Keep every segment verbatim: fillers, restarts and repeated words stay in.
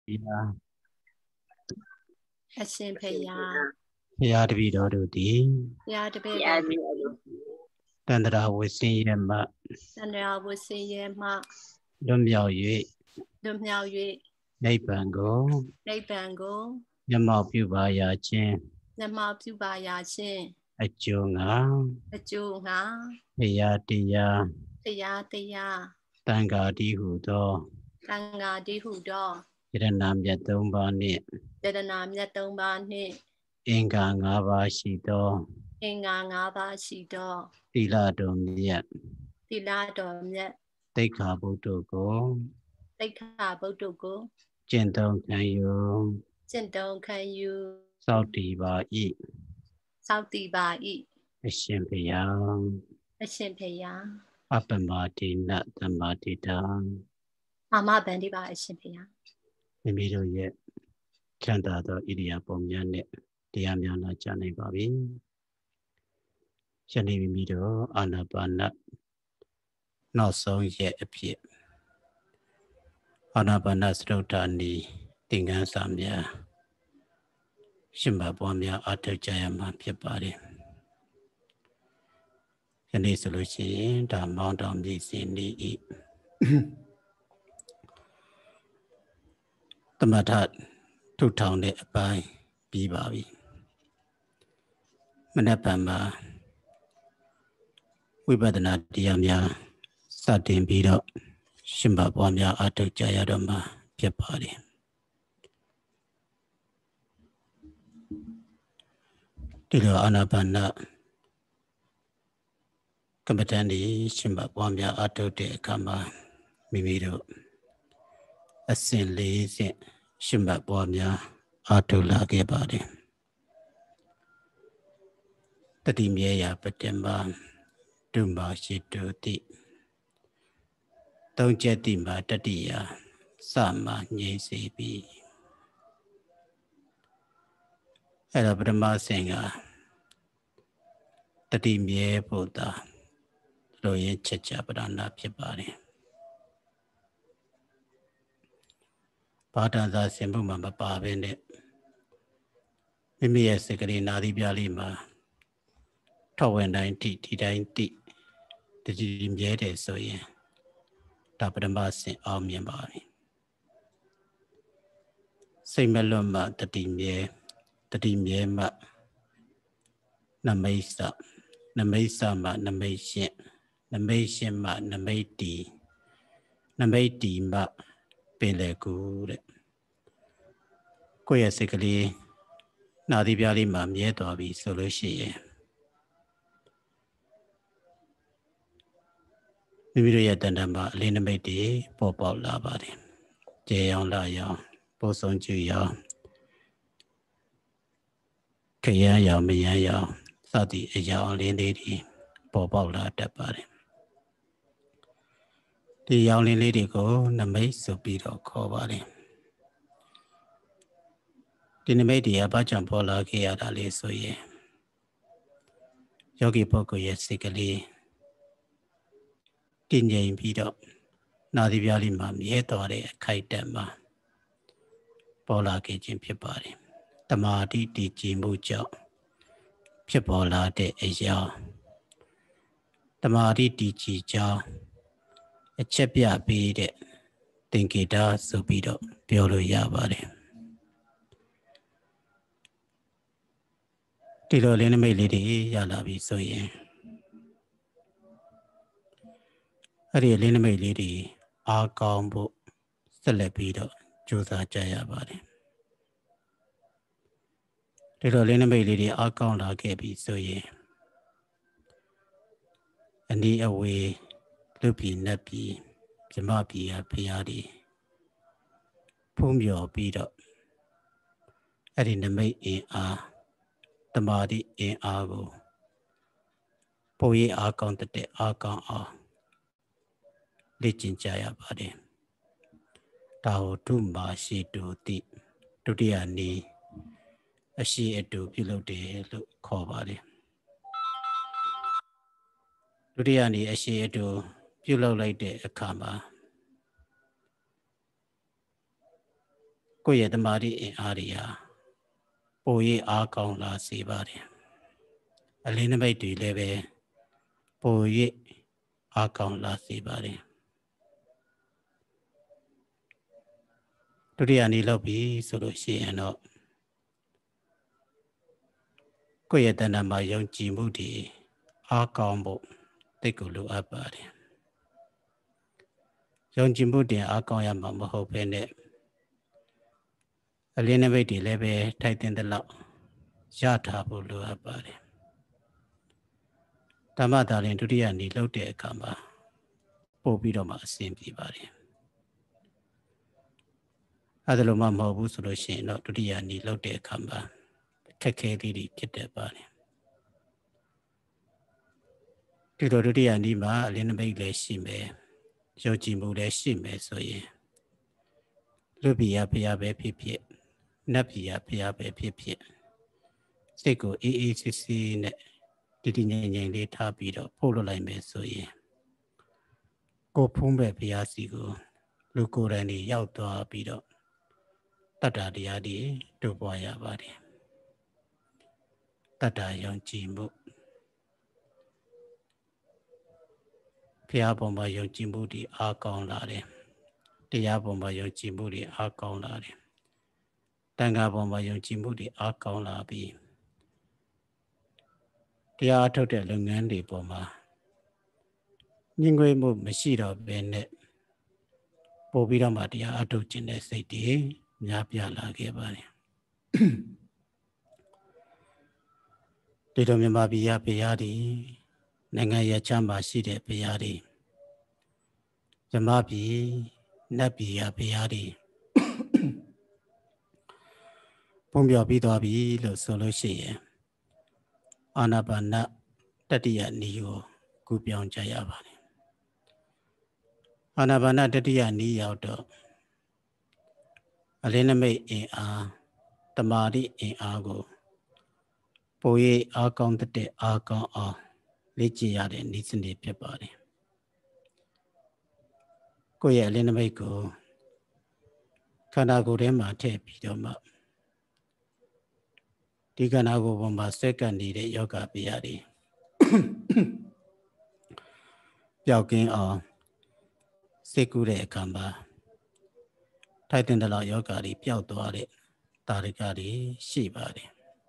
Yeah. အရှင်ဖေယဘုရားတပည့်တော်တို့သည်ဘုရားတပည့်တော်တို့တန္တရာဝဆင်းရဲမှတန္တရာဝဆင်းရဲမှလွတ်မြောက်၍လွတ်မြောက်၍နိဗ္ဗာန်ကိုနိဗ္ဗာန်ကိုမျက်မှောက်ပြုပါရခြင်းမျက်မှောက်ပြုပါရခြင်းအကျိုးငှာအကျိုးငှာဘုရားတရားဘုရားတရားသံဃာတည်းဟူသောသံဃာတည်းဟူသောယတနာမြတ်သုံးပါးနှင့်ယတနာမြတ်သုံးပါးနှင့်အင်္ဂါငါးပါးရှိသောအင်္ဂါငါးပါးရှိသောသီလတော်မြတ်သီလတော်မြတ်သိက္ခာပုဒ်တို့ကိုသိက္ခာပုဒ်တို့ကိုကျင့်သုံးခံယူကျင့်သုံးခံယူစောင့်တည်ပါ၏စောင့်တည်ပါ၏အရှင်ဘုရားအရှင်ဖေယအပ္ပမတိနသမ္မာတိတံအာမဗန္ဒီပါအရှင်ဖေယမိမိတို့ရဲ့ချမ်းသာသောဣရိယာပုံများနဲ့တရားများနာကြားနိုင်ပါပြီ။ယနေ့မိမိတို့အာနာပါနနောက်ဆုံးရဲ့အဖြစ်အာနာပါနစတုတ္ထနီသင်္ကန်းစာများရှင်ဘပွားများအထောက်ကြရမှာဖြစ်ပါတယ်။ယနေ့ဆိုလို့ရှိရင်ဒါမောင်းတောင်ပြည်စင်နေဤသမထထုထောင်တဲ့အပိုင်းပြီးပါပြီမနက်ဖြန်မှာဝိပဿနာတရားများစတင်ပြီးတော့ရှင်ဘပွားများအထောက်ကြရတော့မှာဖြစ်ပါတယ်ဒီလိုအာနာပါနကမ္မဋ္ဌာန်းဒီရှင်ဘပွားများအထောက်တဲ့အခါမှာမိမိတို့အစဉ်လေးဆင့်ရှင်ဘပွားများအထောက်လာခဲ့ပါတယ်တတိမြဲရာပတ္တမဒုမာရှိတုတိသုံးချက်တိမှာတတိယစမှငြိမ့်စေပြီအဲ့တော့ပထမဆင့်ကတတိမြဲဖို့သာလိုရင်ချက်ချပဒနာဖြစ်ပါတယ်ဘာတန်သာဆင်ဖို့မှမပါဘဲနဲ့မိမိရဲ့စိတ်ကလေးနာသီးပြလေးမှာထောက်ဝင်တိုင်းတိဒီတိုင်းတိတတိမြဲတယ်ဆိုရင်ဒါပထမဆင့်အောင်မြင်ပါပြီစိတ်မလွတ်မှတတိမြဲတတိမြဲမှနမိတ်စနမိတ်စမှနမိတ်ရှင်းနမိတ်ရှင်းမှနမိတ်တီနမိတ်တီမှပင်လေကူတဲ့ကိုယ့်ရဲ့စိတ်ကလေးနာသီးပြားလေးမှာမြဲသွားပြီဆိုလို့ရှိရင်မိမိတို့ရဲ့တဏ္ဍာမှာအလေးနမိတ်တွေပေါ်ပေါက်လာပါတယ်။ကျေရောင်လာရောင်ပို့ဆုံးကျူရောင်ခရမ်းရောင်မယမ်းရောင်စသည်အရောင်အလင်းလေးတွေပေါ်ပေါက်လာတတ်ပါတယ်။ဒီရောင်လင်းလေးတွေကိုနမိတ်ဆိုပြီးတော့ခေါ်ပါတယ်။ဒီနမိတ်တွေကဘာကြောင့်ပေါ်လာခဲ့ရတာလဲဆိုရင်ယောဂီပုဂ္ဂိုလ်ရဲ့စိတ်ကလေးတည်ငြိမ်ပြီးတော့နာသီးပြားလေးမှာမြဲသွားတဲ့အခိုက်အတန့်မှာပေါ်လာခဲ့ခြင်းဖြစ်ပါတယ်။တမာတိတည်ကြည်မှုကြောင့်ဖြစ်ပေါ်လာတဲ့အရာတမာတိတည်ကြည်ကြောင်းအချက်ပြပေးတဲ့သင်္ကေတဆိုပြီးတော့ပြောလို့ရပါတယ်။ဒီလိုလင်းနမိတ်လေးတွေရလာပြီဆိုရင်အဲ့ဒီလင်းနမိတ်လေးတွေအားကောင်းဖို့ဆက်လက်ပြီးတော့ကြိုးစားကြရပါတယ်ဒီလိုလင်းနမိတ်လေးတွေအားကောင်းလာခဲ့ပြီဆိုရင်အနည်းအဝေးလူပြည်နတ်ပြည်မြမပြည်ကဖရာတွေဖုံးမြော်ပြီးတော့အဲ့ဒီနမိတ်အင်အားတမာတိအင်အားကိုပိုရအားကောင်းတဲ့အားကောင်းအောင်လေ့ကျင့်ကြရပါတယ်ဒါကိုဒုမာရှိတုတိဒုတိယနည်းအရှိအတူပြုလုပ်တယ်လို့ခေါ်ပါတယ်ဒုတိယနည်းအရှိအတူပြုလုပ်လိုက်တဲ့အခါမှာကိုယ့်ရဲ့တမာတိအင်အားတွေဟာပို၍အားကောင်းလာစေပါတယ်အလင်းနမိတ်တွေလည်းပဲပို၍အားကောင်းလာစေပါတယ်ဒုတိယနေ့လောက်ပြီဆိုလို့ရှိရင်တော့ကိုယ့်ရဲ့တဏ္ဍာမှာယုံကြည်မှုတွေအားကောင်းဖို့တိတ်ကိုလိုအပ်ပါတယ်ယုံကြည်မှုတင်အားကောင်းရမှာမဟုတ်ဘဲနဲ့အလင်းနမိတ်တွေလည်းပဲထိုက်တင်တဲ့လောက်ရထားဖို့လိုအပ်ပါတယ်ဓမ္မသာလင်ဒုတိယနေ့လောက်တဲ့အခါမှာပို့ပြီးတော့မှအဆင်ပြေပါတယ်အဲ့ဒါလိုမှမဟုတ်ဘူးဆိုလို့ရှိရင်တော့ဒုတိယနေ့လောက်တဲ့အခါမှာခက်ခဲလေးတွေဖြစ်တတ်ပါတယ်ဒီလိုဒုတိယနေ့မှာအလင်းနမိတ်လည်းရှိမယ်ယုံကြည်မှုလည်းရှိမယ်ဆိုရင်လူပိယဖျားပဲဖြစ်ဖြစ်နတ်ပိယဖျားပဲဖြစ်ဖြစ်စိတ်ကိုအေးအေးဆေးဆေးနဲ့တည်တည်ငြိမ်ငြိမ်လေးထားပြီးတော့ပို့လို့လိုက်မယ်ဆိုရင်ကိုဖုံးပဲဖျားစီကိုလူကိုယ်တိုင်ကြီးရောက်သွားပြီးတော့တတ္တတရားတွေတို့ပွားရပါတယ်တတ္တယုံကြည်မှုဖျားပေါ်မှာယုံကြည်မှုတွေအားကောင်းလာတယ်တရားပေါ်မှာယုံကြည်မှုတွေအားကောင်းလာတယ်တန်ခါပေါ်မှာယုံကြည်မှုတွေအားကောင်းလာပြီးတရားအထုတ်တဲ့လုပ်ငန်းတွေပေါ်မှာညှင်းငွေမှုမရှိတော့ဘဲနဲ့ပို့ပြီးတော့မှတရားအထုတ်ခြင်းတဲ့စိတ်တွေများပြားလာခဲ့ပါတယ်ဒီလိုမြန်မာပြည်ရဘုရားတွေနိုင်ငံရချမ်းမှာရှိတဲ့ဘုရားတွေမြမပြည်နတ်ပြည်ရဘုရားတွေပုံပြပြီးသွားပြီလို့ဆိုလို့ရှိရင်အာနာပါနတတိယနည်းကိုကူပြောင်းကြရပါတယ်အာနာပါနတတိယနည်းရောက်တော့အလင်းနမိတ်အင်အားတမာတိအင်အားကိုပို၍အားကောင်းတဲ့အားကောင်းအောင်လေ့ကျင့်ရတဲ့နည်းစနစ်ဖြစ်ပါတယ်ကိုယ့်ရဲ့အလင်းနမိတ်ကိုခန္ဓာကိုယ်ထဲမှာထည့်ပြီးတော့မှဒီခန္ဓာကိုယ်ပေါ်မှာစက္ကန့်နေတဲ့ယောဂဗျာတွေပျောက်ကင်းအောင်စိတ်ကူးတဲ့အခါမှာထိုက်တဲ့လောက်ယောဂတွေပျောက်သွားတဲ့တာရိကတွေရှိပါတယ်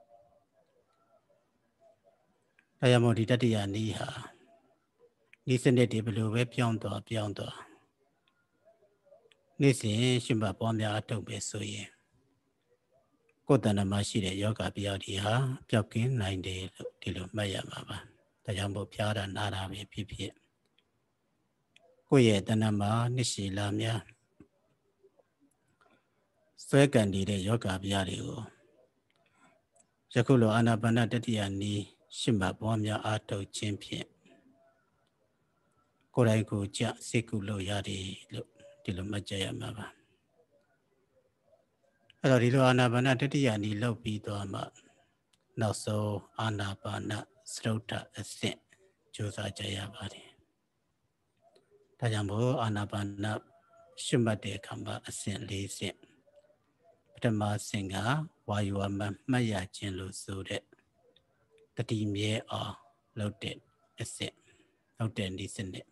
ဒါကြောင့်မို့ဒီတတိယနည်းဟာဒီစနစ်တွေဘယ်လိုပဲပြောင်းသွားပြောင်းသွားနေ့စဉ်ရှုမှတ်ပွားများအထုတ်ပဲဆိုရင်ကိုယ်တဏ္ဍာမှာရှိတဲ့ယောဂဗျာတွေဟာပျောက်ကင်းနိုင်တယ်လို့ဒီလိုမှတ်ရမှာပါဒါကြောင့်မို့ဖျားတာနာတာပဲဖြစ်ဖြစ်ကိုယ့်ရဲ့တဏ္ဍာမှာနှစ်ရှည်လာများဆွဲကန်နေတဲ့ယောဂဗျာတွေကိုယခုလိုအာနာပါနတတိယနည်းရှုမှတ်ပွားများအထုတ်ခြင်းဖြင့်ကိုယ်တိုင်ကိုယ်ကြစိတ်ကူလို့ရတယ်လို့ဒီလိုမှတ်ကြရမှာပါအဲ့တော့ဒီလိုအာနာပါနတတိယနည်းလောက်ပြီးသွားမှနောက်ဆုံးအာနာပါနစရုဒ္ဓအဆင့်ကြိုးစားကြရပါတယ်ဒါကြောင့်မို့အာနာပါနရှုမှတ်တဲ့အခါမှာအဆင့်၄ဆင့်ပထမဆင့်ကဝါယူဝမမှတ်ရခြင်းလို့ဆိုတဲ့တတိမြဲအောင်လုပ်တဲ့အဆင့်လုပ်တဲ့နည်းစနစ်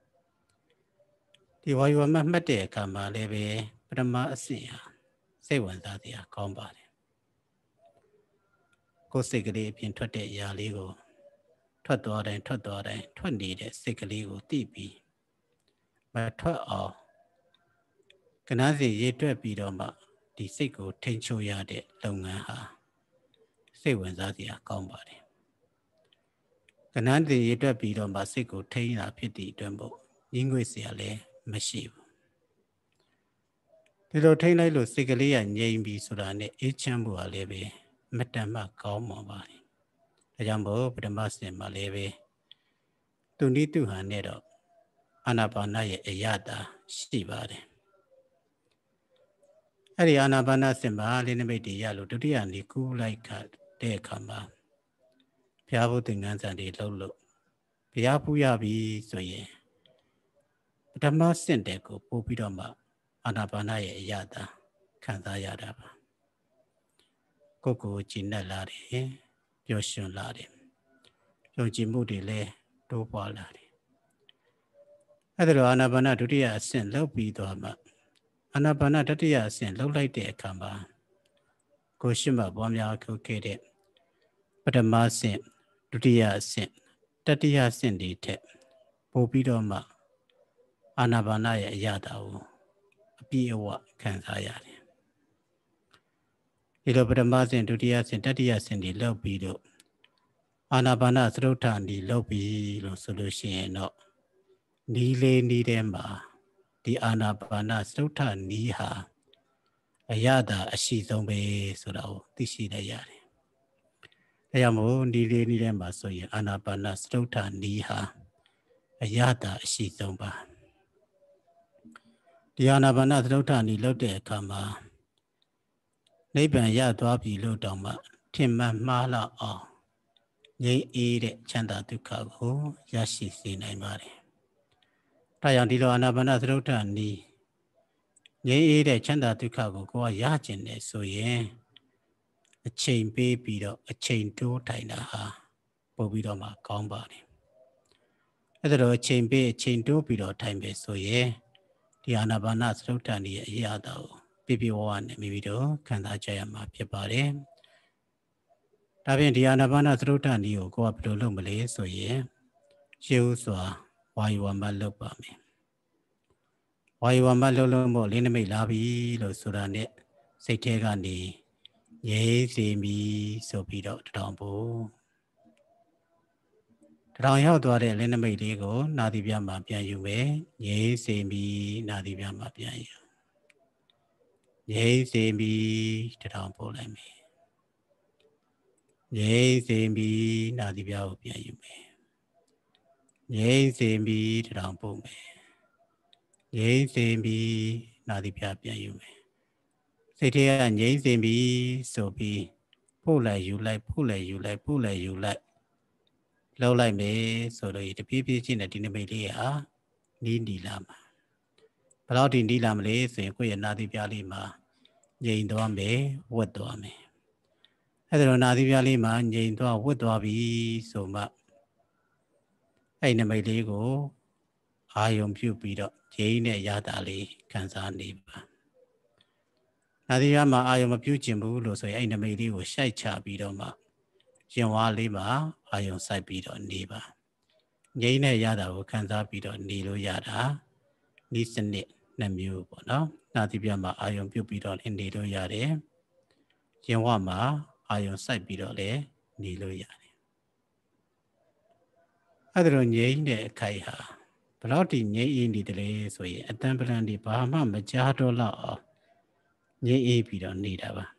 ဒီဝါယူဝမမှတ်တဲ့အခါမှာလည်းပဲပထမအဆင့်ဟာစိတ်ဝင်စားစရာကောင်းပါတယ်ကိုယ်စိတ်ကလေးအပြင်ထွက်တဲ့အရာလေးကိုထွက်သွားတိုင်းထွက်သွားတိုင်းထွက်နေတဲ့စိတ်ကလေးကိုသိပြီးမထွက်အောင်ကဏ္ဍစီရေတွက်ပြီးတော့မှဒီစိတ်ကိုထိန်းချုပ်ရတဲ့လုပ်ငန်းဟာစိတ်ဝင်စားစရာကောင်းပါတယ်ကဏ္ဍစီရေတွက်ပြီးတော့မှစိတ်ကိုထိန်းရဖြစ်သည့်အတွက်မို့ညှင်းငွေ့စရာလည်းမရှိဘူးဒီလိုထိန်းလိုက်လို့စိတ်ကလေးကငြိမ်ပြီးဆိုတာနဲ့အေးချမ်းမှုကလည်းပဲမတန်မှကောင်းမှာပါဒါကြောင့်မို့ပထမဆင့်မှာလည်းပဲသူနိသူဟန်နဲ့တော့အာနာပါနရဲ့အရတာရှိပါတယ်အဲ့ဒီအာနာပါနဆင့်မှာလေးနမိတ်တွေရလို့ဒုတိယနေ့ကူးလိုက်ခတဲ့အခါမှာဘုရားဘုသင်္ကန်းစံတွေလှုပ်လို့ဘုရားဖူးရပြီဆိုရင်ပထမဆင့်တဲ့ကိုပို့ပြီးတော့မှအာနာပါနရဲ့အရတာခခံစားရတာပါကိုယ်ကိုကြည်နက်လာတယ်ပျော်ရွှင်လာတယ်ယုံကြည်မှုတွေလည်းတိုးပွားလာတယ်အဲ့ဒါတော့အာနာပါနဒုတိယအဆင့်လောက်ပြီးသွားမှအာနာပါနတတိယအဆင့်လောက်လိုက်တဲ့အခါမှာကိုရှိမှပွားများထုတ်ခဲ့တဲ့ပထမအဆင့်ဒုတိယအဆင့်တတိယအဆင့်တွေထက်ပိုပြီးတော့မှအာနာပါနရဲ့အရာတာကိုအပြည့်အဝခံစားရတယ်ဒီလိုပထမအဆင့်ဒုတိယအဆင့်တတိယအဆင့်တွေလောက်ပြီးတော့အာနာပါနသရုတ်ထနီလောက်ပြီးလို့ဆိုလို့ရှိရင်တော့နီးလေးနီးထဲမှာဒီအာနာပါနသရုတ်ထနီးဟာအရသာအရှိဆုံးပဲဆိုတာကိုသိရှိရရတယ်။ဒါကြောင့်မို့နီးလေးနီးထဲမှာဆိုရင်အာနာပါနသရုတ်ထနီးဟာအရသာအရှိဆုံးပါ။ဒီအာနာပါနသရုတ်ထနီးလောက်တဲ့အခါမှာနိဗ္ဗာန်ရသွားပြီလို့တောင်မှထင်မှန်မှားလောက်အောင်ငြိမ်းအေးတဲ့ချမ်းသာဒုက္ခကိုရရှိစေနိုင်ပါတယ်။ဒါကြောင့်ဒီလိုအာနာပါနသရုတ်ထနီးငြိမ်းအေးတဲ့ချမ်းသာဒုက္ခကိုကိုယ်ကရကျင်တယ်ဆိုရင်အချိန်ပေးပြီးတော့အချိန်တိုးထိုင်တာဟာပို့ပြီးတော့မှကောင်းပါတယ်။အဲ့ဒါတော့အချိန်ပေးအချိန်တိုးပြီးတော့ထိုင်ပဲဆိုရင်ဒီအာနာပါနသရုတ်ထနီးရဲ့အရာတော်ကိုပြပြဝဝနဲ့မိမိတို့ခံစားကြရမှာဖြစ်ပါတယ်။ဒါဖြင့်ဒီအာနာပါနသရုတ်ထနီးကိုကိုယ်ကဘယ်လိုလုပ်မလဲဆိုရင်ရှေးဥစွာဝါယဝမတ်လုပ်ပါမယ်ဝါယဝမတ်လုပ်လို့မို့လင်းနမိတ်လာပြီလို့ဆိုတာနဲ့စိတ်ထဲကနေငြိမ်းစေမီဆိုပြီးတော့တထောင်ဖို့တထောင်ရောက်သွားတဲ့လင်းနမိတ်လေးကိုနာသီပြမှာပြန်ယူမယ်ငြိမ်းစေမီနာသီပြမှာပြန်ယူငြိမ်းစေမီတထောင်ပို့လိုက်မယ်ငြိမ်းစေမီနာသီပြကိုပြန်ယူမယ်ငြိမ်းစေမီတထောင်ပို့မယ်ငြိမ်းစေပြီနာသီပြပြန်ယူမယ်စိတ်ထဲကငြိမ်းစေပြီဆိုပြီးပို့လိုက်ယူလိုက်ပို့လိုက်ယူလိုက်ပို့လိုက်ယူလိုက်လှုပ်လိုက်မယ်ဆိုတော့တပြေးပြေးချင်းနဲ့ဒီနမိတ်လေးဟာနီးနီးလာမှာဘယ်တော့ဒီနီးလာမလဲဆိုရင်ကိုယ့်ရဲ့နာသီပြလေးမှာငြိမ်သွားမယ်ဝတ်သွားမယ်အဲ့ဒါတော့နာသီပြလေးမှာငြိမ်သွားဝတ်သွားပြီဆိုမှအဲ့နမိတ်လေးကိုအာယုံပြုပြီးတော့ငြိမ်းတဲ့ရတာလေးခံစားနေပါနာသီပြမှာအာယုံမပြုကျင်ဘူးလို့ဆိုရင်အဲ့နမိတ်လေးကိုရှိုက်ချပြီးတော့မှရင်ဝါလေးမှာအာယုံစိုက်ပြီးတော့နေပါငြိမ်းတဲ့ရတာကိုခံစားပြီးတော့နေလို့ရတာဤစနစ်နှစ်မျိုးပေါ့နော်နာသီပြမှာအာယုံပြုပြီးတော့နေလို့ရတယ်ရင်ဝါမှာအာယုံစိုက်ပြီးတော့လည်းနေလို့ရတယ်အဲ့ဒါလိုငြိမ်းတဲ့အခိုက်ဟာဘယ်တော့ဒီငြိမ်းအေးနေတယ်လဲဆိုရင်အတန်ပလန်ဒီဘာမှမကြားတော့လောက်အောင်ငြိမ်းအေးပြီးတော့နေတာပါ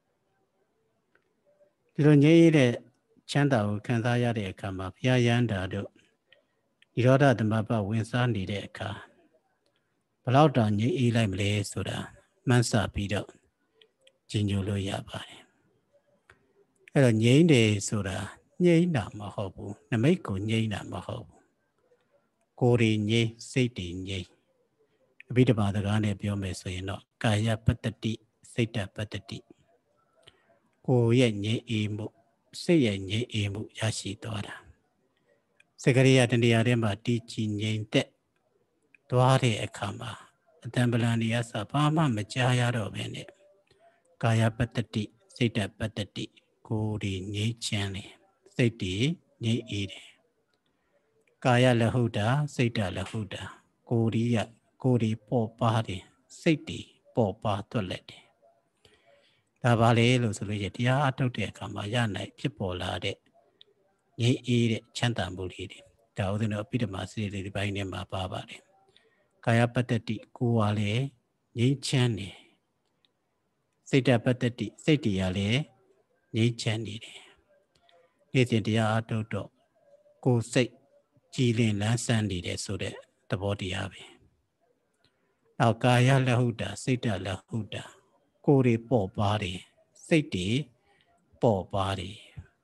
ဒီလိုငြိမ်းအေးတဲ့ချမ်းသာကိုခံစားရတဲ့အခါမှာဘုရားယန္တာတို့ဤရောဓသမဘဝင်စားနေတဲ့အခါဘလောက်တောင်ငြိမ်းအေးလိုက်မလဲဆိုတာမှန်းဆပြီးတော့ကြင်ညိုလို့ရပါတယ်အဲ့တော့ငြိမ်းတယ်ဆိုတာငြိမ်းတာမဟုတ်ဘူးနမိတ်ကိုငြိမ်းတာမဟုတ်ဘူးကိုယ်ရည်ငြိမ်းစိတ်တည်ငြိမ်းအဘိဓမ္မာစကားနဲ့ပြောမယ်ဆိုရင်တော့ကာယပတ္တတိစိတ်တပတ္တတိကိုယ်ရဲ့ငြိမ်းအေးမှုစိတ်ရဲ့ငြိမ်းအေးမှုရရှိသွားတာစကရိယတဏှာထဲမှာတည်ကြည်ငြိမ်သက်သွားတဲ့အခါမှာအတန်ပလန်ဒီအစဘာမှမကြားရတော့ဘဲနဲ့ကာယပတ္တတိစိတ်တပတ္တတိကိုယ်ရည်ငြိမ်းချမ်းတယ်စိတ်တည်ငြိမ်းအေးတယ်ကာယလဟုတာစိတ်တလဟုတာကိုယ်ရည်ကိုယ်ရည်ပေါ်ပါတယ်စိတ်တည်ပေါ်ပါသွက်လက်တယ်ဒါပါလေလို့ဆိုလို့ရတရားအထုတ်တဲ့အခါမှာရနိုင်ဖြစ်ပေါ်လာတဲ့ငြိမ်းအေးတဲ့ချမ်းသာမှုလေးတွေဒါဥဒ္ဒနောအပိဓမ္မာစိတ်လေးဒီပိုင်းထဲမှာပါပါတယ်ကာယပတ္တတိကိုယ်ဟာလေငြိမ်းချမ်းတယ်စိတ်တပတ္တတိစိတ်တရားလေငြိမ်းချမ်းနေတယ်နေ့စဉ်တရားအထုတ်တော့ကိုယ်စိတ်ကြည်လင်လန်းဆန်းနေတယ်ဆိုတဲ့သဘောတရားပဲနောက်ကာယလဟုတာစိတ်တလဟုတာကိုယ်တွေပေါ်ပါတယ်စိတ်တွေပေါ်ပါတယ်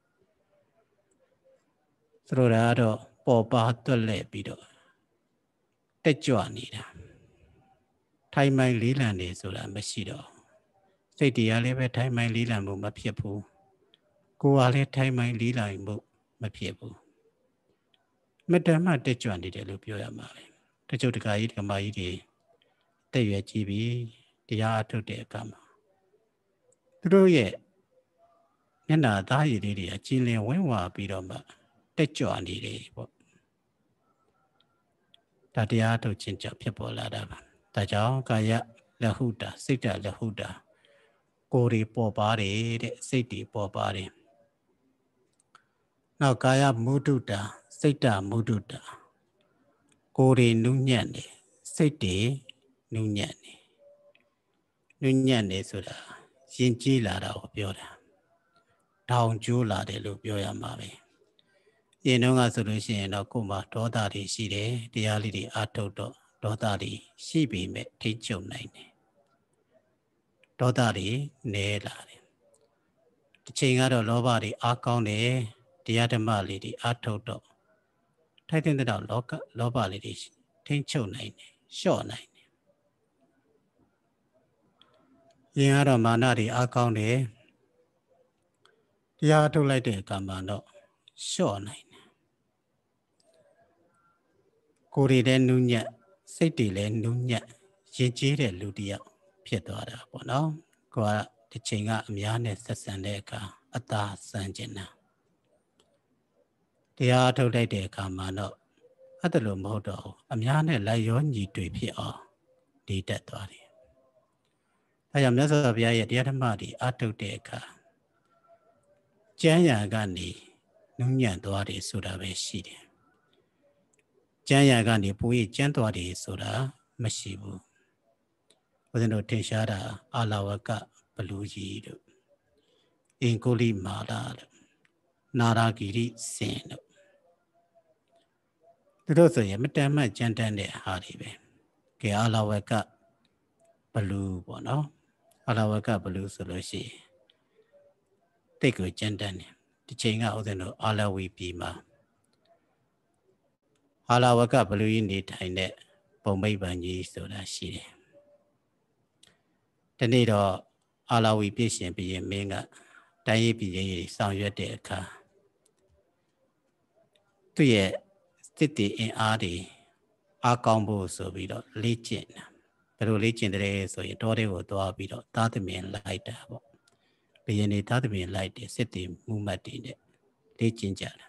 ဆိုတော့ဒါတော့ပေါ်ပါတွက်လက်ပြီးတော့တက်ကြွနေတာထိုင်မိုင်းလေးလံနေဆိုတာမရှိတော့စိတ်တရားလည်းပဲထိုင်မှန်လေးလံမှုမဖြစ်ဘူးကိုယ်ကလည်းထိုင်မှန်လေးလံမှုမဖြစ်ဘူးမတ္တမတက်ကြွနေတယ်လို့ပြောရမှာပဲတချို့တခါကြီးဓမ္မကြီးတွေတက်ရွယ်ကြည့်ပြီးတရားအထုတ်တဲ့အခါမှာသူတို့ရဲ့မျက်နှာသားရည်လေးတွေအကျဉ်းလင်းဝင်းဝါပြီးတော့မှတက်ကြွနေတယ်ပေါ့ဒါတရားထုတ်ခြင်းကြောင့်ဖြစ်ပေါ်လာတာပါဒါကြောင့်ကာယလဟုတာစိတ်တလဟုတာကိုယ်တွေပေါ်ပါတယ်တဲ့စိတ်တွေပေါ်ပါတယ်နောက်ကာယမုဒုတာစိတ်တမုဒုတာကိုယ်တွေနုညံ့တယ်စိတ်တွေနုညံ့တယ်နုညံ့တယ်ဆိုတာရင်ကျေးလာတာကိုပြောတာထောင်ကျိုးလာတယ်လို့ပြောရမှာပဲရင်တော့ကဆိုလို့ရှိရင်တော့ကိုယ်မှာဒေါသတွေရှိတယ်တရားလေးတွေအထုတ်တော့ဒေါသတွေရှိပေမဲ့ထိချုပ်နိုင်တယ်ဒေါသတွေနည်းလာတယ်တစ်ချိန်ကတော့လောဘတွေအားကောင်းတယ်တရားဓမ္မလေးတွေအထုတ်တော့ထိုက်တဲ့တော့လောကလောဘလေးတွေထိချုပ်နိုင်တယ်လျှော့နိုင်တယ်ရင်ကတော့မာနတွေအားကောင်းတယ်တရားထုတ်လိုက်တဲ့အခါမှာတော့လျှော့နိုင်တယ်ကိုယ်တွေလည်းနုညံ့စိတ်တွေလည်းနုညံ့ရင်ကျေးတဲ့လူတစ်ယောက်ဖြစ်သွားတာပေါ့နော်ကိုယ်ကတစ်ချိန်ကအများနဲ့ဆက်ဆံတဲ့အခါအသာဆန်ကျင်တာတရားထုတ်လိုက်တဲ့အခါမှာတော့အဲ့ဒါလိုမဟုတ်တော့ဘူးအများနဲ့လိုက်ရောညီတွေ့ဖြစ်အောင်ဒီတက်သွားတယ်အဲကြောင့်မြတ်စွာဘုရားရဲ့တရားဓမ္မတွေအထုတ်တဲ့အခါကျမ်းရာကနေနုညံ့သွားတယ်ဆိုတာပဲရှိတယ်ကျမ်းရာကနေပို၍ကျမ်းသွားတယ်ဆိုတာမရှိဘူးဘုရားတို့ထင်ရှားတာအာလဝကဘလူကြီးတို့အင်ကိုလိမာလာတို့နာရာဂီရိစင်တို့သူတို့ဆိုရင်မတန်မှကြမ်းတမ်းတဲ့ဟာတွေပဲကဲအာလဝကဘလူပေါ့နော်အာလဝကဘလူဆိုလို့ရှိရင်တိတ်ကိုကြမ်းတမ်းတယ်ဒီချိန်ကဥစဉ်တို့အာလဝီပြည်မှာအာလဝကဘလူကြီးနေထိုင်တဲ့ပုံမိတ်ပန်ကြီးဆိုတာရှိတယ်ဒီနေ့တော့အာလဝီပြည်ရှင်ဘုရင်မင်းကတိုင်းရေးပြည်ရေးဆောင်ရွက်တဲ့အခါသူ့ရဲ့စစ်တီအင်အားတွေအားကောင်းဖို့ဆိုပြီးတော့လေ့ကျင့်တာဘယ်လိုလေ့ကျင့်တဲ့ဆိုရင်တောတွေကိုသွားပြီးတော့သားသမင်လိုက်တာပေါ့ဘုရင်တွေသားသမင်လိုက်တယ်စစ်တီမူမှတ်တွေနဲ့လေ့ကျင့်ကြတာ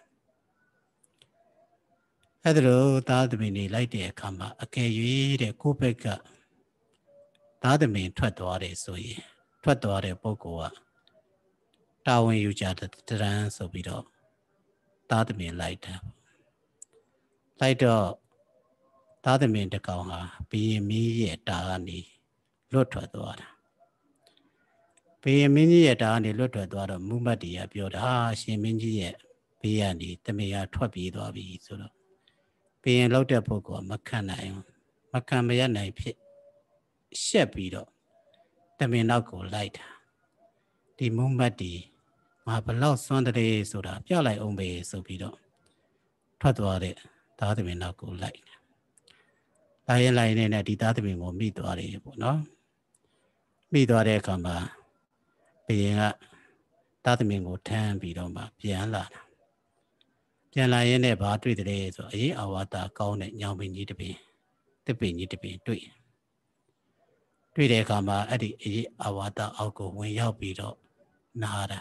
အဲ့ဒါလိုသားသမင်တွေလိုက်တဲ့အခါမှာအကယ်၍တဲ့ကိုယ့်ဘက်ကသားသမင်ထွက်သွားတယ်ဆိုရင်ထွက်သွားတဲ့ပုဂ္ဂိုလ်ကတာဝန်ယူကြတဲ့တရန်ဆိုပြီးတော့သားသမင်လိုက်တာလိုက်တော့သားသမင်တကောင်ဟာဘုရင်မင်းရဲ့တာကနေလွတ်ထွက်သွားတာဘုရင်မင်းကြီးရဲ့တာကနေလွတ်ထွက်သွားတော့မူမတ်တရားပြောတာရှင်မင်းကြီးရဲ့ဘေးကနေသမင်ဟာထွက်ပြေးသွားပြီဆိုတော့ဘုရင်လောက်တဲ့ပုဂ္ဂိုလ်ကမခံနိုင်ဘူးမခံမရနိုင်ဖြစ်ရှက်ပြီးတော့သမင်နောက်ကိုလိုက်တာဒီမူမတ်ဒီငါဘလောက်စွမ်းတဲ့ဆိုတာပြလိုက်အောင်ပဲဆိုပြီးတော့ထွက်သွားတဲ့သားသမင်နောက်ကိုလိုက်တယ်လိုက်ရင်လိုက်နေတဲ့ဒီသားသမင်ကိုမိသွားတယ်ပေါ့နော်မိသွားတဲ့အခါမှာဘုရင်ကသားသမင်ကိုထမ်းပြီးတော့မှပြန်လာတာပြန်လာရင်လည်းဘာတွေ့တယ်ဆိုအရေးအဝါဒကောင်းတဲ့ညောင်ပင်ကြီးတစ်ပင်တစ်ပင်ကြီးတစ်ပင်တွေ့တွေ့တဲ့အခါမှာအဲ့ဒီအရေးအဝါဒအောက်ကိုဝင်ရောက်ပြီးတော့နားတာ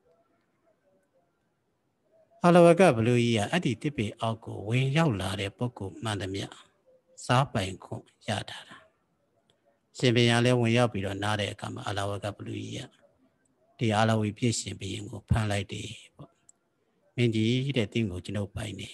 အာလဝကဘလူကြီးကအဲ့ဒီတစ်ပင်အောက်ကိုဝင်ရောက်လာတဲ့ပုဂ္ဂိုလ်မှန်သမျှစားပိုင်ခွင့်ရတာရှင်ဘုရင်လည်းဝင်ရောက်ပြီးတော့နားတဲ့အခါမှာအာလဝကဘလူကြီးကဒီအာလဝီပြည့်ရှင်ဘုရင်ကိုဖမ်းလိုက်တယ်ပေါ့မင်းကြီးတဲ့တင်းကိုကျွန်ုပ်ပိုင်တယ်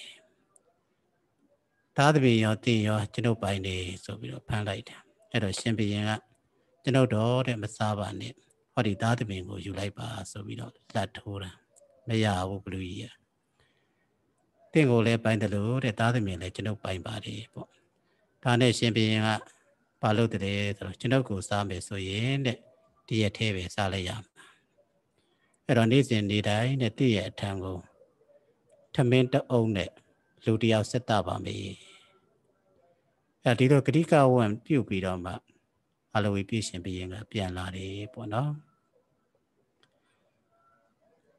သားသမီးရောတင်းရောကျွန်ုပ်ပိုင်တယ်ဆိုပြီးတော့ဖမ်းလိုက်တယ်အဲ့တော့ရှင်ဘုရင်ကကျွန်ုပ်တော့တဲ့မစားပါနဲ့ဟောဒီသားသမီးကိုယူလိုက်ပါဆိုပြီးတော့လက်ထိုးတာမရဘူးဘလူကြီးကတင်းကိုလည်းပိုင်တယ်လို့တဲ့သားသမီးလည်းကျွန်ုပ်ပိုင်ပါတယ်ပေါ့ဒါနဲ့ရှင်ဘုရင်ကဘာလို့တည်းဆိုတော့ကျွန်ုပ်ကိုစားမယ်ဆိုရင်တဲ့ဒီရက်သေးပဲစားလိုက်ရမှာအဲ့တော့နေ့စဉ်နေ့တိုင်းနဲ့တည့်ရဲ့အထံကိုထမင်းတအုံးနဲ့လူတယောက်ဆက်တာပါမယ်အဲဒီလိုဂရိကဝံပြုတ်ပြီးတော့မှအလဝီပြည့်ရှင်ဘုရင်ကပြန်လာတယ်ပေါ့နော်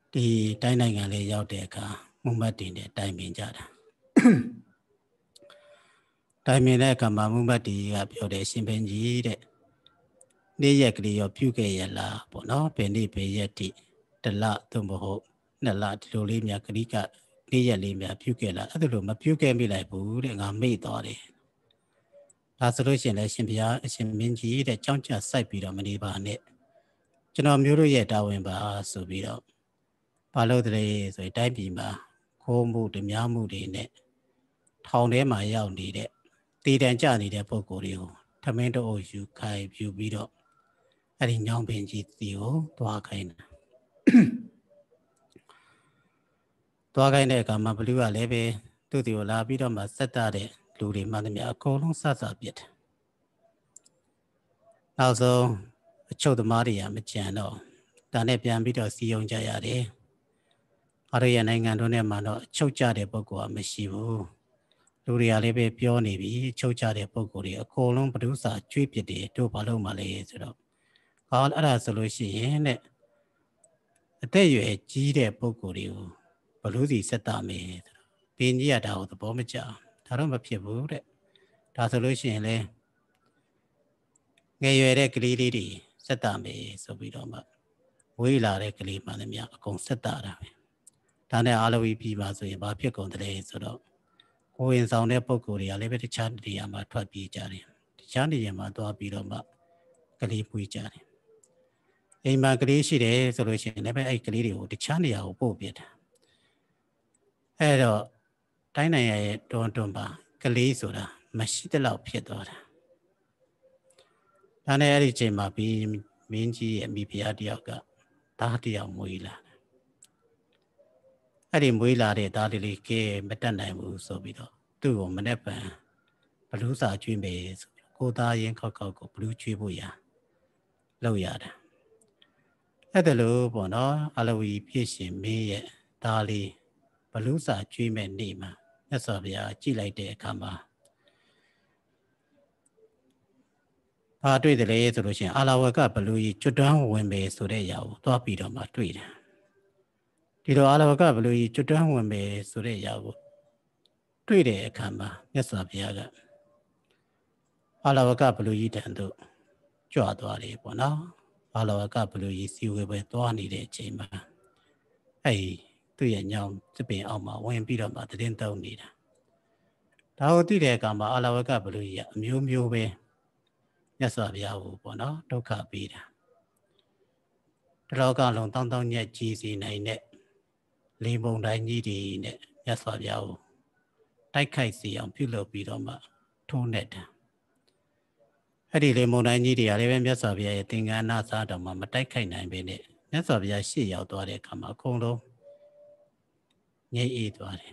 ဒီတိုင်းနိုင်ငံလေးရောက်တဲ့အခါမုံမတ်တင်တဲ့တိုင်ပင်ကြတာတိုင်ပင်တဲ့အခါမှာမုံမတ်တီကပြောတယ်ရှင်ဘင်ကြီးတဲ့နေ့ရက်ကလေးရောပြုခဲ့ရလားပေါ့နော်ဘယ်နေ့ဘယ်ရက်တိတလသို့မဟုတ်နှစ်လဒီလိုလေးများကတိကနေ့ရက်လေးများပြုခဲ့လားအဲ့ဒါလိုမပြုခဲ့မိလိုက်ဘူးတဲ့ငါမေ့သွားတယ်ဒါဆိုလို့ရှိရင်လည်းရှင်ဘုရားအရှင်မင်းကြီးတဲ့ကြောင်းကြစိုက်ပြီးတော့မနေပါနဲ့ကျွန်တော်မျိုးတို့ရဲ့တာဝန်ပါဆိုပြီးတော့ဘာလို့တည်းဆိုရင်တိုင်းပြည်မှာခိုးမှုဓမြမှုတွေနဲ့ထောင်ထဲမှာရောက်နေတဲ့တည်တံကြနေတဲ့ပုံကိုယ်တွေကိုထမင်းတို့ယူခိုင်ပြူပြီးတော့အဲ့ဒီညောင်ပင်ကြီးစီကိုသွားခိုင်းတာသွားခိုင်းတဲ့အခါမှာဘလူးကလည်းပဲသူ့တီကိုလာပြီးတော့မှဆက်တတဲ့လူတွေမှတည်းများအကုန်လုံးဆဆပြစ်တယ်နောက်ဆုံးအချုပ်သမားတွေကမကြံတော့ဒါနဲ့ပြန်ပြီးတော့စီယုံကြရတယ်အားရနိုင်ငံတို့နဲ့မှတော့အချုပ်ကြတဲ့ပုံကမရှိဘူးလူတွေကလည်းပဲပြောနေပြီချုပ်ကြတဲ့ပုံကိုယ်တွေအကုန်လုံးဘဒုစာကျွေးပစ်တယ်တို့ဘာလို့မှလဲဆိုတော့ဟောအဲ့ဒါဆိုလို့ရှိရင်တဲ့အသက်အရွယ်ကြီးတဲ့ပုံကိုယ်တွေကိုဘလူးစီဆက်တာမယ်ဆိုတော့ဘင်းကြီးကဒါကိုသဘောမကျဒါတော့မဖြစ်ဘူးတဲ့ဒါဆိုလို့ရှိရင်လေငယ်ရွယ်တဲ့ကလေးလေးတွေဆက်တာမယ်ဆိုပြီးတော့မှဝေးလာတဲ့ကလေးမှလည်းများအကုန်ဆက်တာတာပဲဒါနဲ့အားလုံးပြီးပါဆိုရင်ဘာဖြစ်ကုန်တယ်ဆိုတော့ကိုဝင်ဆောင်တဲ့ပုံကိုယ်တွေကလည်းပဲတခြားနေရာမှာထွက်ပြေးကြတယ်တခြားနေရာမှာသွားပြီးတော့မှကလေးပွေးကြတယ်အိမ်မှာကလေးရှိတယ်ဆိုလို့ရှိရင်လည်းပဲအဲ့ကလေးတွေကိုတခြားနေရာကိုပို့ပြတာအဲ့တော့တိုင်းနိုင်ငံရဲ့တွန်းတွန်းပါကလေးဆိုတာမရှိတဲ့လောက်ဖြစ်သွားတာဒါနဲ့အဲ့ဒီချိန်မှာပြီးမင်းကြီးရဲ့မိဖုရားတယောက်ကသားတယောက်မွေးလာအဲ့ဒီမွေးလာတဲ့သားလေးကဲမတက်နိုင်ဘူးဆိုပြီးတော့သူ့ကိုမနေ့ပန်ဘလူးစာကျွေးမယ်ဆိုပြီးကိုသားရင်ခောက်ခောက်ကိုဘလူးကျွေးဖို့ရလောက်ရတာအဲ့ဒါလို့ပေါ့နော်အလဝီပြည့်ရှင်မင်းရဲ့သားလေးဘလူးစာကျွေးမဲ့နေ့မှာမြတ်စွာဘုရားကြည်လိုက်တဲ့အခါမှာဘာတွေ့တယ်လဲဆိုလို့ရှိရင်အာလဝကဘလူးကြီးကျွတ်တန်းဝင်ပဲဆိုတဲ့ຢာကိုသွားပြီးတော့မှတွေ့တယ်ဒီတော့အာလဝကဘလူးကြီးကျွတ်တန်းဝင်ပဲဆိုတဲ့ຢာကိုတွေ့တဲ့အခါမှာမြတ်စွာဘုရားကအာလဝကဘလူးကြီးတန်တို့ကြွသွားတယ်ပေါ့နော်အာလဝကဘလူးကြီးစီဝေပဲသွားနေတဲ့အချိန်မှာအဲ့သူ့ရဲ့ညောင်သပင်အောက်မှာဝင်ပြီးတော့မှတည်င်းတုံးနေတာဒါကိုသိတဲ့အခါမှာအာလဝကဘလူးကြီးကအမျိုးမျိုးပဲမြတ်စွာဘုရားကိုပေါ့နော်ဒုက္ခပေးတာတလောကလုံးတောင်းတောင်းညက်ကြီးစီနိုင်တဲ့လေပုံတိုင်းကြီးတွေနဲ့မြတ်စွာဘုရားကိုတိုက်ခိုက်စီအောင်ပြုလုပ်ပြီးတော့မှထုံးနေတာအဲ့ဒီလေပုံတိုင်းကြီးတွေကလည်းပဲမြတ်စွာဘုရားရဲ့သင်္ကန်းနာစားတော်မှာမတိုက်ခိုက်နိုင်ပေနဲ့မြတ်စွာဘုရားရှေ့ရောက်သွားတဲ့အခါမှာအကုန်လုံးငြိမ့်အေးသွားတယ်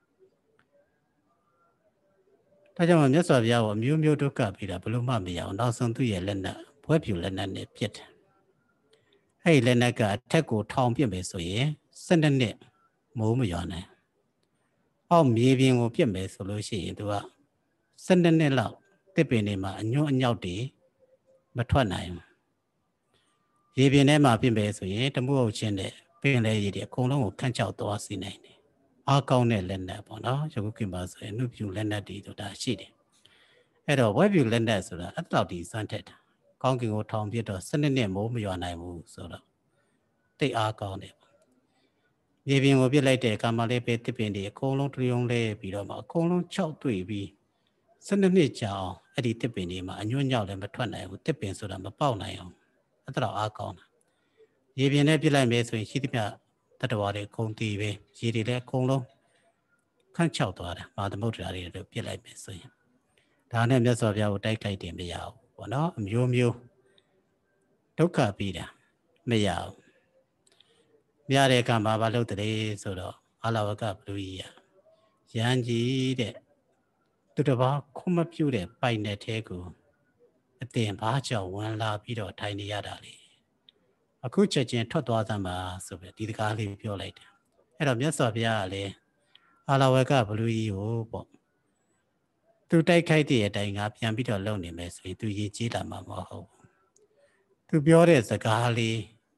ဒါကြောင့်မြတ်စွာဘုရားကိုအမျိုးမျိုးဒုက္ခပေးတာဘလို့မှမရအောင်နောက်ဆုံးသူ့ရဲ့လက်နက်ဘွဲပြူလက်နက်နဲ့ပြစ်တယ်အဲ့ဒီလက်နက်ကအထက်ကိုထောင်ပြစ်မယ်ဆိုရင်စနစ်နှစ်မိုးမရွာနိုင်အောက်မြေပြင်ကိုပြစ်မယ်ဆိုလို့ရှိရင်သူကစနစ်နှစ်လောက်တစ်ပင်တွေမှာအညွန့်အညောက်တွေမထွက်နိုင်ဘူးရေပြင်ထဲမှာပြစ်မယ်ဆိုရင်တမှုဟုတ်ချင်းတဲ့ပင်လေရည်တွေအကုန်လုံးကိုခန့်ချောက်သွားစေနိုင်တယ်အားကောင်းတဲ့လက်နက်ပေါ့နော်ယခုခေတ်မှာဆိုရင်နှုတ်ပြူလက်နက်တွေဆိုတာရှိတယ်အဲ့တော့ဝက်ပြူလက်နက်ဆိုတာအဲ့လောက်ဒီစမ်းထက်တာကောင်းကင်ကိုထောင်ပြတော့စနစ်နဲ့မိုးမရွာနိုင်ဘူးဆိုတော့တိတ်အားကောင်းတယ်ရေပြင်ကိုပြစ်လိုက်တဲ့ကာမလေးပဲတစ်ပင်တွေအကုန်လုံးတရုံလဲပြီးတော့မှအကုန်လုံးခြောက်တွေ့ပြီးစနစ်နှစ်ကြာအောင်အဲ့ဒီတစ်ပင်တွေမှာအညွန့်ညောက်လည်းမထွက်နိုင်ဘူးတစ်ပင်ဆိုတာမပေါက်နိုင်အောင်အဲ့တော့အားကောင်းတာရေပြင်နဲ့ပြစ်လိုက်မယ်ဆိုရင်ရှိသမျှတတဝါတွေအကုန်တည်ပဲရေတွေလည်းအကုန်လုံးခန့်ချောက်သွားတာမာသမုဒ္ဒရာတွေလည်းပြစ်လိုက်မယ်ဆိုရင်ဒါနဲ့မြတ်စွာဘုရားကိုတိုက်ခိုက်တယ်မရဘူးပေါ့နော်အမျိုးမျိုးဒုက္ခပြီးတာမရဘူးမြရတဲ့ကံမှာဘာလို့တည်းဆိုတော့အာလဝကဘလူကြီးရရန်ကြီးတဲ့သူတစ်ပါးခွမပြုတ်တဲ့ပိုက်နဲ့ထဲကိုအတင်ဘာကြောင့်ဝင်လာပြီးတော့ထိုင်နေရတာလေအခုချက်ချင်းထွက်သွားသမ်းပါဆိုပြီးဒီတကားလေးပြောလိုက်တယ်အဲ့တော့မြတ်စွာဘုရားကလည်းအာလဝကဘလူကြီးကိုပေါ့သူတိုက်ခိုက်တဲ့အတိုင်းကပြန်ပြီးတော့လုပ်နေမယ်ဆိုရင်သူရည်ကြီးလာမှာမဟုတ်ဘူးသူပြောတဲ့စကားလေး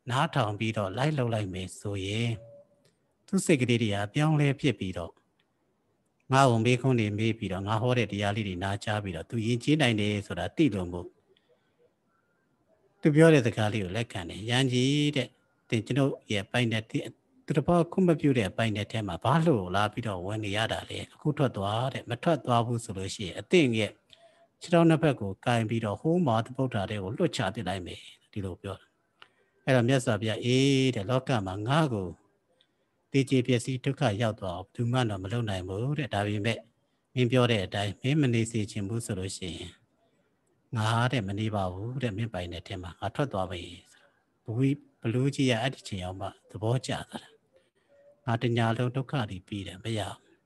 နားထောင်ပြီးတော့လိုက်လှုပ်လိုက်မယ်ဆိုရင်သူစိတ်ကလေးတွေကပြောင်းလဲဖြစ်ပြီးတော့ငါ့ကိုမေးခွန်းတွေမေးပြီးတော့ငါဟောတဲ့တရားလေးတွေနားကြားပြီးတော့သူယဉ်ကျေးနိုင်တယ်ဆိုတာသိလို့မို့သူပြောတဲ့စကားလေးကိုလက်ခံတယ်ရန်ကြီးတဲ့တင်ကျွန်တော်ရဲ့ပိုင်တဲ့သူတစ်ပါးခွင့်မပြုတဲ့အပိုင်တဲ့ထဲမှာဘာလို့လာပြီးတော့ဝင်နေရတာလဲအခုထွက်သွားတဲ့မထွက်သွားဘူးဆိုလို့ရှိရင်အသင့်ရဲ့ခြေထောက်နှစ်ဖက်ကိုကင်ပြီးတော့ဟိုးမာသမုဒ္ဒရာတွေကိုလွှတ်ချပစ်လိုက်မယ်ဒီလိုပြောတာအဲ့တော့မြတ်စွာဘုရားအေးတဲ့လောကမှာငါ့ကိုတည်ကြည်ပျက်စီးဒုက္ခရောက်သွားအောင်ဘူးမှတော့မလုပ်နိုင်ဘူးတဲ့ဒါပေမဲ့မင်းပြောတဲ့အတိုင်းမင်းမနေစေချင်ဘူးဆိုလို့ရှိရင်ငါတဲ့မနေပါဘူးတဲ့မင်းပိုင်တဲ့ထဲမှာငါထွက်သွားပြီဘူဘလူးကြီးရအဲ့ဒီချိန်အောင်မှသဘောကျသွားတာငါတညာလုံးဒုက္ခတွေပြီးတယ်မရ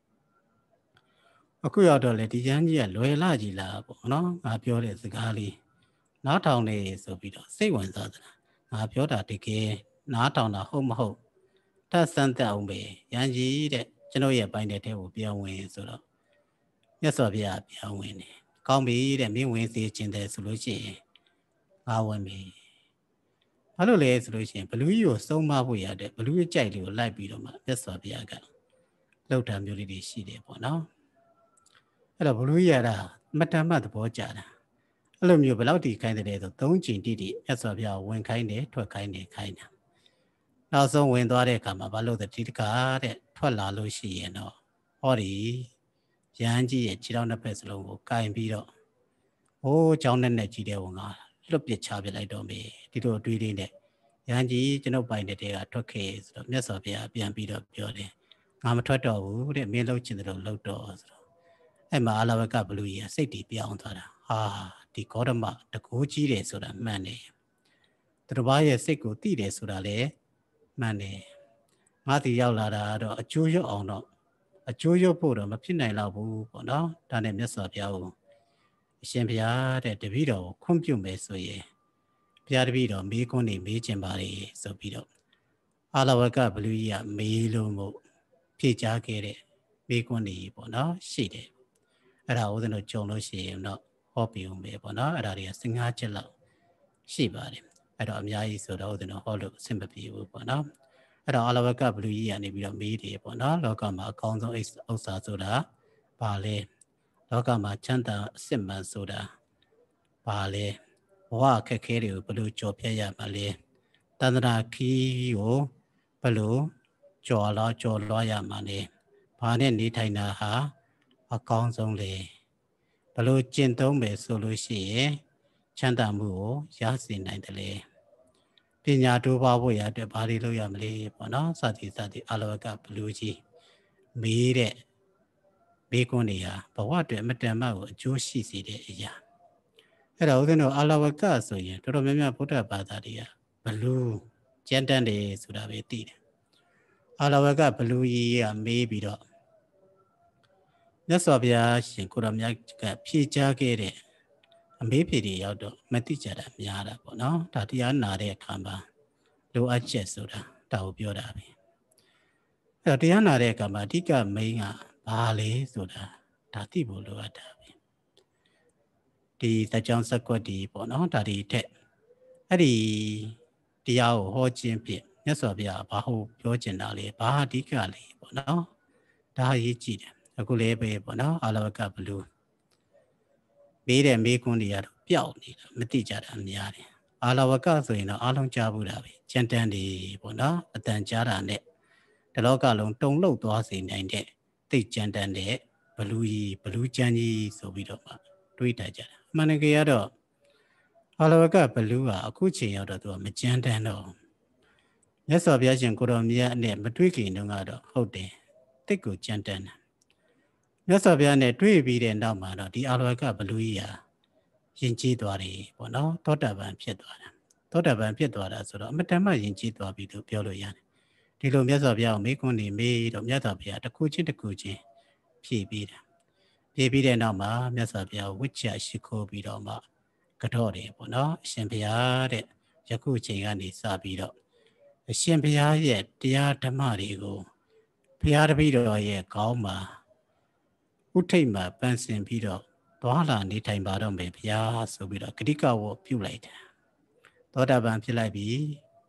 အခုရောက်တော့လေဒီရန်ကြီးကလွယ်လာကြီးလားပေါ့နော်ငါပြောတဲ့စကားလေးနားထောင်နေဆိုပြီးတော့စိတ်ဝင်စားသလားငါပြောတာတကယ်နားထောင်တာဟုတ်မဟုတ်ထပ်စမ်းသက်အောင်ပဲရန်ကြီးတဲ့ကျွန်တော်ရဲ့ပိုင်းတဲ့ထဲကိုပြောင်းဝင်ဆိုတော့မြတ်စွာဘုရားပြောင်းဝင်တယ်ကောင်းပြီတဲ့မင်းဝင်စေခြင်းတယ်ဆိုလို့ရှိရင်ငါဝင်ပြီဘာလို့လဲဆိုလို့ရှိရင်ဘလူးကြီးကိုစုံမဖို့ရတဲ့ဘလူးရဲ့ကြိုက်လေးကိုလိုက်ပြီးတော့မှမြတ်စွာဘုရားကလှုပ်တာမျိုးလေးတွေရှိတယ်ပေါ့နော်အဲ့တော့ဘလူးရတာမတ္တမသဘောကြတာအဲ့လိုမျိုးဘယ်လောက်ထိခိုင်းတယ်ဆိုသုံးချိန်တိတိမြတ်စွာဘုရားဝင်ခိုင်းတယ်ထွက်ခိုင်းတယ်ခိုင်းတာနောက်ဆုံးဝင်သွားတဲ့အခါမှာဘာလို့လဲဒီတကားတဲ့ထွက်လာလို့ရှိရင်တော့ဟောဒီရဟန်းကြီးရဲ့ခြေထောက်နှစ်ဖက်စလုံးကိုကင်ပြီးတော့ဟိုးကြောင်းနဲ့နဲ့ကြီးတဲ့ဝင်ကလွတ်ပစ်ချပြလိုက်တော့မယ်ဒီလိုအတွေးလေးနဲ့ရဟန်းကြီးကျွန်ုပ်ပိုင်တဲ့တဲကထွက်ခဲ့ဆိုတော့မြတ်စွာဘုရားပြန်ပြီးတော့ပြောတယ်ငါမထွက်တော့ဘူးတဲ့မင်းလှုပ်ချင်တယ်လို့လှုပ်တော့ဆိုတော့အဲ့မှာအလဝကဘလူကြီးကစိတ်တည်ပြောင်းသွားတာဟာဒီဂေါတမတကိုးကြီးတယ်ဆိုတာမှန်တယ်သူတစ်ပါးရဲ့စိတ်ကိုသိတယ်ဆိုတာလည်းမှန်တယ်ငါတီရောက်လာတာတော့အကျိုးရောက်အောင်တော့အကျိုးရောက်ဖို့တော့မဖြစ်နိုင်တော့ဘူးပေါ့နော်ဒါနဲ့မြတ်စွာဘုရားကိုအရှင်ဘုရားတဲ့တပည့်တော်ကိုခွင့်ပြုမယ်ဆိုရင်ဘုရားတပည့်တော်မေးခွန်းနေမေးခြင်းပါလေဆိုပြီးတော့အာလဝကဘလူကြီးကမေးလို့မို့ဖြေကြားခဲ့တဲ့မေးခွန်းနေပေါ့နော်ရှိတယ်အဲ့ဒါဦးဇင်းတို့ကြုံလို့ရှိရင်တော့ဟောပြအောင်ပဲပေါ့နော်အဲ့ဒါတွေကဆင်ငါးချက်လောက်ရှိပါတယ်အဲ့တော့အများကြီးဆိုတော့ဦးဇင်းတို့ဟောလို့အဆင်မပြေဘူးပေါ့နော်အဲ့တော့အလဝကဘလူကြီးကနေပြီးတော့မေးတယ်ပေါ့နော်လောကမှာအကောင်းဆုံးဥစ္စာဆိုတာဘာလဲလောကမှာချမ်းသာအစစ်မှန်ဆိုတာဘာလဲဘဝအခက်ခဲတွေကိုဘယ်လိုကြော်ဖြတ်ရမှာလဲတန္တရာခီးကိုဘယ်လိုကြော်လာကြော်လွှားရမှာလဲဘာနဲ့နေထိုင်တာဟာအကောင်းဆုံးလေဘယ်လိုကျင့်သုံးမယ်ဆိုလို့ရှိရင်ချမ်းသာမှုကိုရစေနိုင်တယ်လေပညာတိုးပွားဖို့ရအတွက်ဘာတွေလုပ်ရမလဲပေါ့နော်စသည်စသည်အလဝကဘလူကြီးမေးတဲ့ဘေးကွန်းတွေဟာဘဝအတွက်အမတန်မှကိုအကျိုးရှိစေတဲ့အရာအဲ့ဒါဦးဇင်းတို့အလဝကဆိုရင်တော်တော်များများဗုဒ္ဓဘာသာတွေကဘလူကျန်တန်းတယ်ဆိုတာပဲသိတယ်အလဝကဘလူကြီးကမေးပြီးတော့မြတ်စွာဘုရားရှင်ကိုရမြတ်ကဖြေကြားခဲ့တဲ့အမေးဖြေတွေရောက်တော့မသိကြတာများတာပေါ့နော်ဒါတရားနာတဲ့အခါမှာလိုအပ်ချက်ဆိုတာဒါကိုပြောတာပဲအဲ့တော့တရားနာတဲ့အခါမှာအဓိကမိန်းကဘာလဲဆိုတာဒါသိဖို့လိုအပ်တာပဲဒီသကြောင်းစကွက်ဒီပေါ့နော်ဒါဒီထက်အဲ့ဒီတရားကိုဟောခြင်းဖြင့်မြတ်စွာဘုရားဘာဟုတ်ပြောချင်တာလဲဘာအဓိကလဲပေါ့နော်ဒါအရေးကြီးတယ်အခုလည်းပဲပေါ့နော်အလဝကဘလူမေးတဲ့မေးခွန်းတွေကတော့ပျောက်နေတာမသိကြတာများတယ်အလဝကဆိုရင်တော့အားလုံးကြားဘူးတာပဲကြံတန်းတွေပေါ့နော်အတန်ကြားတာနဲ့ဒီလောကလုံးတုံလှုပ်သွားစေနိုင်တဲ့သိကြံတန်းတဲ့ဘလူကြီးဘလူကျန်းကြီးဆိုပြီးတော့မှတွေးတတ်ကြတာအမှန်တကယ်ကတော့အလဝကဘလူကအခုချိန်ရောက်တော့သူကမကြံတန်းတော့မြတ်စွာဘုရားရှင်ကိုရောမြတ်နဲ့မတွေးခင်တုန်းကတော့ဟုတ်တယ်တိတ်ကိုကြံတန်းတယ်မြတ်စွာဘုရားနဲ့တွေ့ပြီးတဲ့နောက်မှာတော့ဒီအလဝကဘလူကြီးဟာယဉ်ကျေးသွားတယ်ပေါ့နော်သောတာပန်ဖြစ်သွားတာသောတာပန်ဖြစ်သွားတာဆိုတော့အမတန်မှယဉ်ကျေးသွားပြီလို့ပြောလို့ရတယ်ဒီလိုမြတ်စွာဘုရားကိုမေးခွန်းနေမေးတော့မြတ်စွာဘုရားတစ်ခုချင်းတစ်ခုချင်းဖြည့်ပြီးတာဖြည့်ပြီးတဲ့နောက်မှာမြတ်စွာဘုရားဝိချရှိခိုးပြီးတော့မှကတော့တယ်ပေါ့နော်အရှင်ဘုရားတဲ့ယခုချိန်ကနေစပြီးတော့အရှင်ဘုရားရဲ့တရားဓမ္မတွေကိုဘုရားတပည့်တော်ရဲ့ခေါင်းမှာဥထိတ်မှာပန်းစင်ပြီးတော့သွားလာနေထိုင်ပါတော့မယ်ဘုရားဆိုပြီးတော့ဂတိကဝတ်ပြုလိုက်တယ်သောတာပန်ဖြစ်လိုက်ပြီ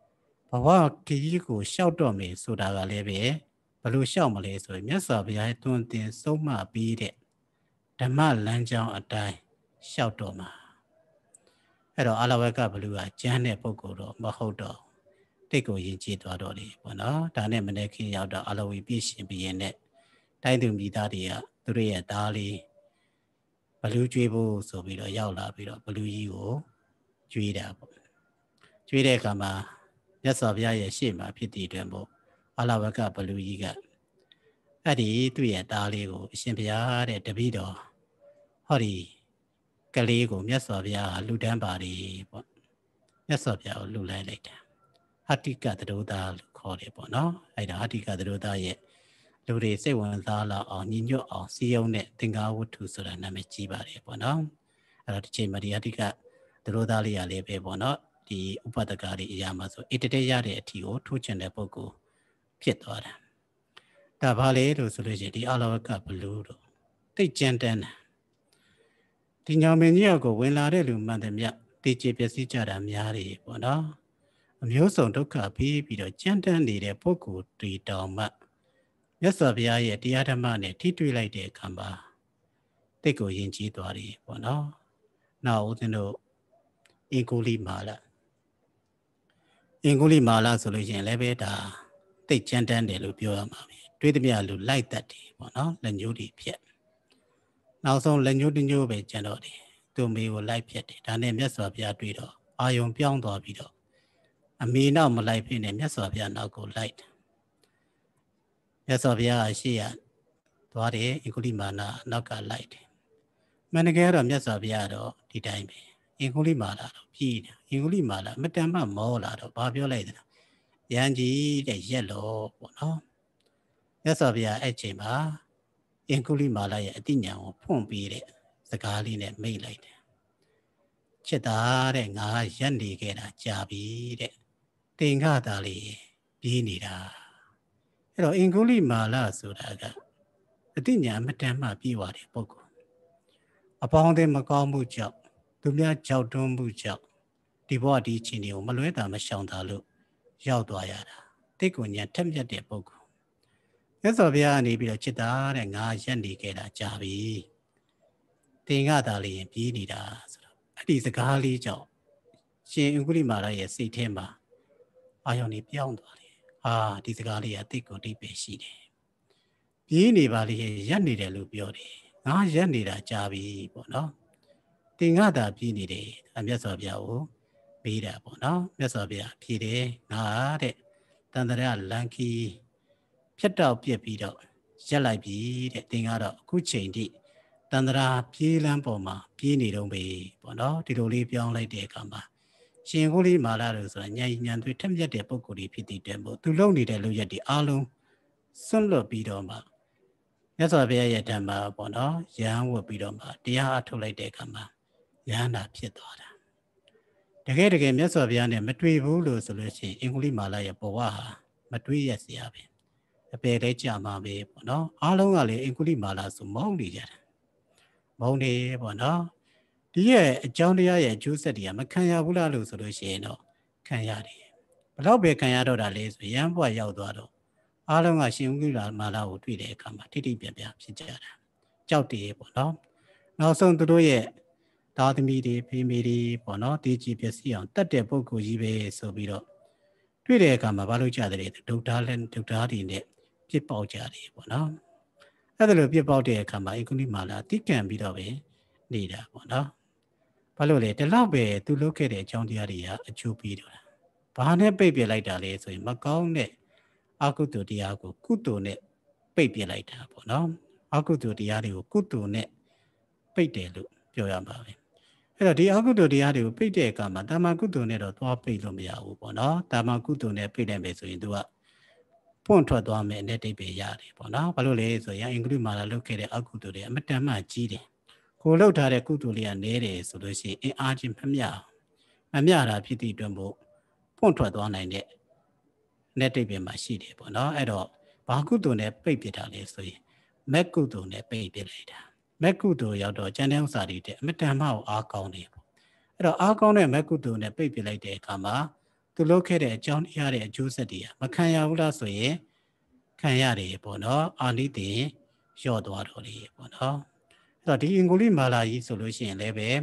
ဘဝခရီးကိုရှောက်တော့မယ်ဆိုတာကလည်းပဲဘယ်လိုရှောက်မလဲဆိုရင်မြတ်စွာဘုရားရဲ့တွင်တင်ဆုံးမပြီးတဲ့ဓမ္မလမ်းကြောင်းအတိုင်းရှောက်တော့မှာအဲ့တော့အလဝကဘလူကကျမ်းတဲ့ပုဂ္ဂိုလ်တော့မဟုတ်တော့တိတ်ကိုယဉ်ကျေးသွားတော့တယ်ပေါ့နော်ဒါနဲ့မနေ့ခင်ရောက်တော့အလဝီပြည့်ရှင်ပြီးရင်နဲ့တိုင်းသူမိသားတွေကသူတို့ရဲ့သားလေးဘလူကျွေးဖို့ဆိုပြီးတော့ရောက်လာပြီးတော့ဘလူကြီးကိုကျွေးတာပေါ့ကျွေးတဲ့အခါမှာမြတ်စွာဘုရားရဲ့ရှေ့မှာဖြစ်တည်တွင်ပေါ့အလဝကဘလူကြီးကအဲ့ဒီသူ့ရဲ့သားလေးကိုအရှင်ဘုရားတဲ့တပည့်တော်ဟောဒီကလေးကိုမြတ်စွာဘုရားလှူဒန်းပါတယ်ပေါ့မြတ်စွာဘုရားကိုလှူလိုက်လိုက်တာဟတ္တိကသရောသားလို့ခေါ်တယ်ပေါ့နော်အဲ့ဒါဟတ္တိကသရောသားရဲ့လူတွေစိတ်ဝင်စားလာအောင်ညီညွတ်အောင်စီယုံတဲ့သင်္ကာဝတ္ထုဆိုတာနာမည်ကြီးပါတယ်ပေါ့နော်အဲ့တော့ဒီချိန်မှာဒီဟတ္တိကသရောသားလေးရလေးပဲပေါ့နော်ဒီဥပဒကလေးအရာမှာဆိုအတတဲရတဲ့အထီကိုထိုးချင်တဲ့ပုဂ္ဂိုလ်ဖြစ်သွားတာဒါဘာလဲလို့ဆိုလို့ရှိရင်ဒီအလဝကဘလူးတော့တိတ်ကြမ်းတမ်းတာဒီညောင်မင်းကြီးကိုဝင်လာတဲ့လူမှန်တယ်မြတ်တိကျပျက်စီးကြတာများတယ်ပေါ့နော်အမျိုးစုံဒုက္ခပြီးပြီးတော့ကြမ်းတမ်းနေတဲ့ပုဂ္ဂိုလ်တွေတောင်မှမြတ်စွာဘုရားရဲ့တရားဓမ္မနဲ့ထိတွေ့လိုက်တဲ့အခါမှာတိတ်ကိုယဉ်ကျေးသွားတယ်ပေါ့နော်နောက်ဦးဇင်းတို့အင်္ဂုလိမာလအင်္ဂုလိမာလဆိုလို့ရှိရင်လည်းပဲဒါတိတ်ကြမ်းတမ်းတယ်လို့ပြောရမှာပဲတွေးသမျှလူလိုက်တတ်တယ်ပေါ့နော်လက်ညှိုးတွေဖြတ်နောက်ဆုံးလက်ညှိုးတညှိုးပဲကျန်တော့တယ်သူ့မိကိုလိုက်ဖြတ်တယ်ဒါနဲ့မြတ်စွာဘုရားတွေ့တော့အာယုံပြောင်းသွားပြီးတော့အမေနောက်မလိုက်ဖြစ်နေမြတ်စွာဘုရားနောက်ကိုလိုက်တယ်မြတ်စွာဘုရားရှေ့ရသွားတယ်အင်္ဂုလိမာလနောက်ကလိုက်တယ်မန္တကယ်တော့မြတ်စွာဘုရားတော့ဒီတိုင်းပဲအင်္ဂုလိမာလတော့ပြည်တယ်အင်္ဂုလိမာလမတန်မှမောလာတော့ဘာပြောလိုက်တယ်ရန်ကြီးတဲ့ရက်လို့ပေါ့နော်မြတ်စွာဘုရားအဲ့ချိန်မှာအင်္ဂုလိမာလရဲ့အတိညာကိုဖွင့်ပေးတဲ့စကားလေးနဲ့မိတ်လိုက်တယ်ချစ်သားတဲ့ငါရက်နေခဲ့တာကြာပြီတဲ့တင်္ဂသာလေးပြေးနေတာအဲ့တော့အင်္ဂုလိမာလဆိုတာကအတိညာမတန်မှပြေးသွားတဲ့ပုဂ္ဂိုလ်အပေါင်းအသင်းမကောင်းမှုကြောင့်သူများကြောက်တွန်းမှုကြောင့်ဒီဘဝဒီအချိန်တွေကိုမလွဲတာမရှောင်တာလို့ရောက်သွားရတာတိတ်ကိုညာထက်မြက်တဲ့ပုဂ္ဂိုလ်မြတ်စွာဘုရားကနေပြီးတော့จิตသားတဲ့ငါရက်နေခဲ့တာကြာပြီတင်္ဂသာလေးရင်ပြေးနေတာဆိုတော့အဲ့ဒီစကားလေးကြောင့်ရှင်အင်္ဂုလိမာလရဲ့စိတ်ထဲမှာအာယုန်ကြီးပြောင်းသွားတယ်အာဒီစကားလေးကတိတ်ကိုအဓိပ္ပာယ်ရှိတယ်ပြေးနေပါလေရက်နေတယ်လို့ပြောတယ်ငါရက်နေတာကြာပြီပေါ့နော်တင်္ဂသာပြေးနေတယ်အမြတ်စွာဘုရားကိုပေးတာပေါ့နော်မြတ်စွာဘုရားဖြေတယ်ငါတဲ့တန်တရာလန်ခီဖြတ်တောက်ပြက်ပြီးတော့ရက်လိုက်ပြီတဲ့သင်ကတော့အခုချိန်ထိတန်တရာပြေးလန်းပေါ်မှာပြေးနေတော့ပဲပေါ့နော်ဒီလိုလေးပြောင်းလိုက်တဲ့အခါမှာရှင်ကိုလေးမာလာလို့ဆိုတာညံညံသွေးထက်မြက်တဲ့ပုံကိုယ်ကြီးဖြစ်တည်တယ်မို့သူလုံနေတဲ့လူရက်တွေအားလုံးစွန့်လွတ်ပြီးတော့မှမြတ်စွာဘုရားရဲ့ဓမ္မပေါ့နော်ရဟန်းဝတ်ပြီးတော့မှတရားအထုတ်လိုက်တဲ့အခါမှာရဟန္တာဖြစ်သွားတာတကယ်တကယ်မြတ်စွာဘုရားနဲ့မတွေ့ဘူးလို့ဆိုလို့ရှိရင်အင်္ဂုလိမာလရဲ့ဘဝဟာမတွေ့ရစရာပဲအပေလေးကြာမှာပဲပေါ့နော်အားလုံးကလည်းအင်္ဂုလိမာလဆိုမုန်းနေကြတယ်မုန်းနေပေါ့နော်ဒီရဲ့အကြောင်းတရားရဲ့အကျိုးဆက်တွေကမခံရဘူးလားလို့ဆိုလို့ရှိရင်တော့ခံရတယ်ဘလောက်ပဲခံရတော့တာလဲဆိုရမ်းဘွားရောက်သွားတော့အားလုံးကရှင်ဥက္ကမာလာကိုတွေ့တဲ့အခါမှာထိထိပြပြဖြစ်ကြတာကြောက်တယ်ပေါ့နော်နောက်ဆုံးသူတို့ရဲ့သားသမီးတွေဖေမေတွေပေါ့နော်တေးကြည်ပျက်စီးအောင်တတ်တဲ့ပုဂ္ဂိုလ်ကြီးပဲဆိုပြီးတော့တွေ့တဲ့အခါမှာဘာလို့ကြတယ်ဒုက္ခလည်းဒုက္ခတွေနဲ့ပြစ်ပေါက်ကြတယ်ပေါ့နော်အဲ့ဒါလိုပြစ်ပေါက်တဲ့အခါမှာအင်္ဂုလိမာလာတိကံပြီးတော့ပဲနေတာပေါ့နော်ဘာလို့လဲဒီလောက်ပဲသူလုပ်ခဲ့တဲ့အကြောင်းတရားတွေကအကျိုးပေးတော့တာဘာနဲ့ပိတ်ပြလိုက်တာလဲဆိုရင်မကောင်းတဲ့အကုသိုလ်တရားကိုကုသိုလ်နဲ့ပိတ်ပြလိုက်တာပေါ့နော်အကုသိုလ်တရားတွေကိုကုသိုလ်နဲ့ပိတ်တယ်လို့ပြောရမှာပဲအဲ့တော့ဒီအကုသိုလ်တရားတွေကိုပိတ်တဲ့အခါမှာတာမန်ကုသိုလ်နဲ့တော့သွားပိတ်လို့မရဘူးပေါ့နော်တာမန်ကုသိုလ်နဲ့ပိတ်လိုက်မယ်ဆိုရင်သူကပွန့်ထွက်သွားမယ်နဲ့တိတ်ပဲရတယ်ပေါ့နော်ဘာလို့လဲဆိုရင်အင်္ဂလိပ်မှာလာလုပ်ခဲ့တဲ့အကုသိုလ်တွေအမတန်မှကြီးတယ်ကိုလှုပ်ထားတဲ့ကုသိုလ်လေးကနည်းတယ်ဆိုလို့ရှိရင်အင်အားချင်းမမျှမမျှတာဖြစ်သည့်အတွက်မို့ပွန့်ထွက်သွားနိုင်တဲ့နဲ့တိတ်ပဲမှာရှိတယ်ပေါ့နော်အဲ့တော့ဘာကုသိုလ်နဲ့ပိတ်ပြတာလဲဆိုရင်မက်ကုသိုလ်နဲ့ပိတ်ပြလိုက်တာမက်ကုသိုလ်ရောက်တော့ကျန်တဲ့ဥစ္စာတွေတဲ့အမတန်မှအားကောင်းတယ်ပေါ့အဲ့တော့အားကောင်းတဲ့မက်ကုသိုလ်နဲ့ပိတ်ပြလိုက်တဲ့အခါမှာသူလုပ်ခဲ့တဲ့အကြောင်းတရားတဲ့အကျိုးဆက်တွေမခံရဘူးလားဆိုရင်ခံရတယ်ပေါ့နော်အာနိသင်လျှော့သွားတော့လေပေါ့နော်အဲ့တော့ဒီအင်္ဂုလိမာလာကြီးဆိုလို့ရှိရင်လည်းပဲ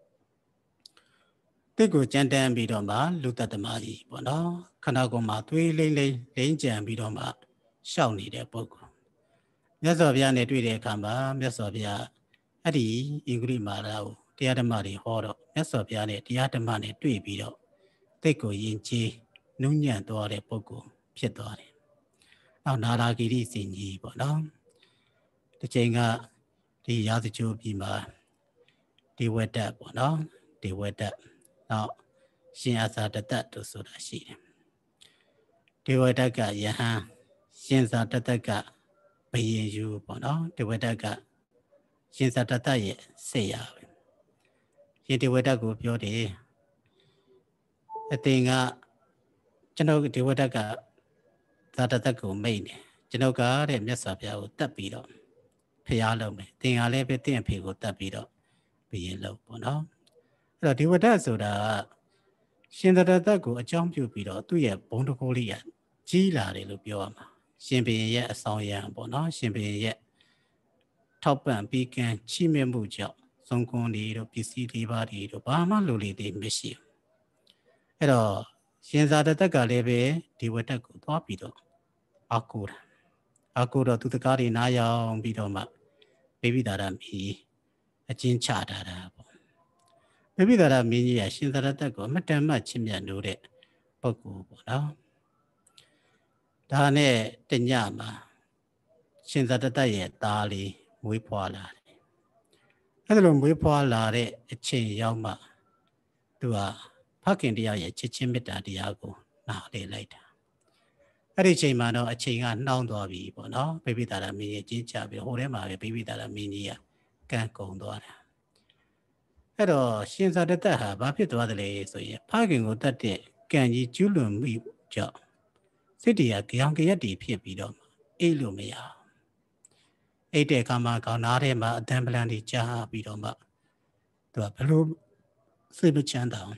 တိတ်ကိုကြမ်းတမ်းပြီးတော့မှလူတ္တမကြီးပေါ့နော်ခန္ဓာကိုယ်မှာသွေးလိမ့်လိမ့်လိမ့်ကြံပြီးတော့မှရှောက်နေတဲ့ပုဂ္ဂိုလ်မြတ်စွာဘုရားနဲ့တွေ့တဲ့အခါမှာမြတ်စွာဘုရားအဲ့ဒီအင်္ဂုလိမာလာကိုတရားဓမ္မတွေဟောတော့မြတ်စွာဘုရားနဲ့တရားဓမ္မနဲ့တွေ့ပြီးတော့တိတ်ကိုယဉ်ကျေးနုညံ့သွားတဲ့ပုဂ္ဂိုလ်ဖြစ်သွားတယ်။နောက်နာရာဂိရိစင်ကြီးပေါ့နော်။ဒီချိန်ကဒီရာဇဂိုပြည်မှာဒီဝတ္တပေါ့နော်ဒီဝတ္တနောက်ရှင်အာသာတတတို့ဆိုတာရှိတယ်။ဒီဝတ္တကယဟန်ရှင်သာတတကဘယင်ယူပေါ့နော်ဒီဝတ္တကရှင်သာတတရဲ့စေရပဲ။ရှင်ဒီဝတ္တကိုပြောတယ်အတင်ကကျွန်တော်ဒီဝတ္တကသာတတကိုမိတ်တယ်ကျွန်တော်ကတဲ့မြတ်စွာဘုရားကိုတတ်ပြီးတော့ဖျားလုံးမယ်သင်ကလည်းပဲတင့်အဖေကိုတတ်ပြီးတော့ဘယင်လုံးပေါ့နော်အဲ့တော့ဒီဝတ္တဆိုတာရှင်သာတတကိုအကြောင်းပြုပြီးတော့သူ့ရဲ့ဘုံတကိုးလေးကကြီးလာတယ်လို့ပြောရမှာရှင်ဘရင်ရဲ့အဆောင်ရံပေါ့နော်ရှင်ဘရင်ရဲ့ထောက်ပံ့ပြီးကံချီးမြှင့်မှုကြောင့်သုံးခွန်တွေတို့ပစ္စည်းလေးပါးတွေတို့ဘာမှလိုလေသေးမရှိဘူးအဲ့တော့ရှင်သာတတကလည်းပဲဒီဝတ္တကိုသွားပြီးတော့အကူတာအကူတော့သူတကားတွေနားယောင်ပြီးတော့မှဘေဘိတာရမီအချင်းချတာတာပေါ့ဘေဘိတာရမင်းကြီးကရှင်သာတတကိုအမတန်မှချစ်မြတ်လို့တဲ့ပုဂ္ဂိုလ်ပေါ့နော်ဒါနဲ့တညမှာရှင်သာတတရဲ့သားလေးမွေးဖွားလာတယ်အဲ့ဒါလိုမွေးဖွားလာတဲ့အချိန်ရောက်မှသူကဖခင်တရားရဲ့ချစ်ချင်းမေတ္တာတရားကိုနားလေလိုက်တာအဲ့ဒီချိန်မှာတော့အချိန်ကနှောင်းသွားပြီပေါ့နော်ဘေဘိတာရမင်းကြီးကျင်းချပြီးဟိုထဲမှာပဲဘေဘိတာရမင်းကြီးကကန့်ကုံသွားတာအဲ့တော့ရှင်သာတတဟာဘာဖြစ်သွားတယ်လဲဆိုရင်ဖခင်ကိုတတ်တဲ့ကံကြီးကျူးလွန်မှုကြောင့်စိတ်တရားကြောင်ကြရက်တည်ဖြစ်ပြီးတော့အိတ်လို့မရအိတ်တဲ့အခါမှာခေါင်းသားထဲမှာအတန်ပလန်တွေကြားပြီးတော့မှသူကဘလို့စိတ်မချမ်းသာ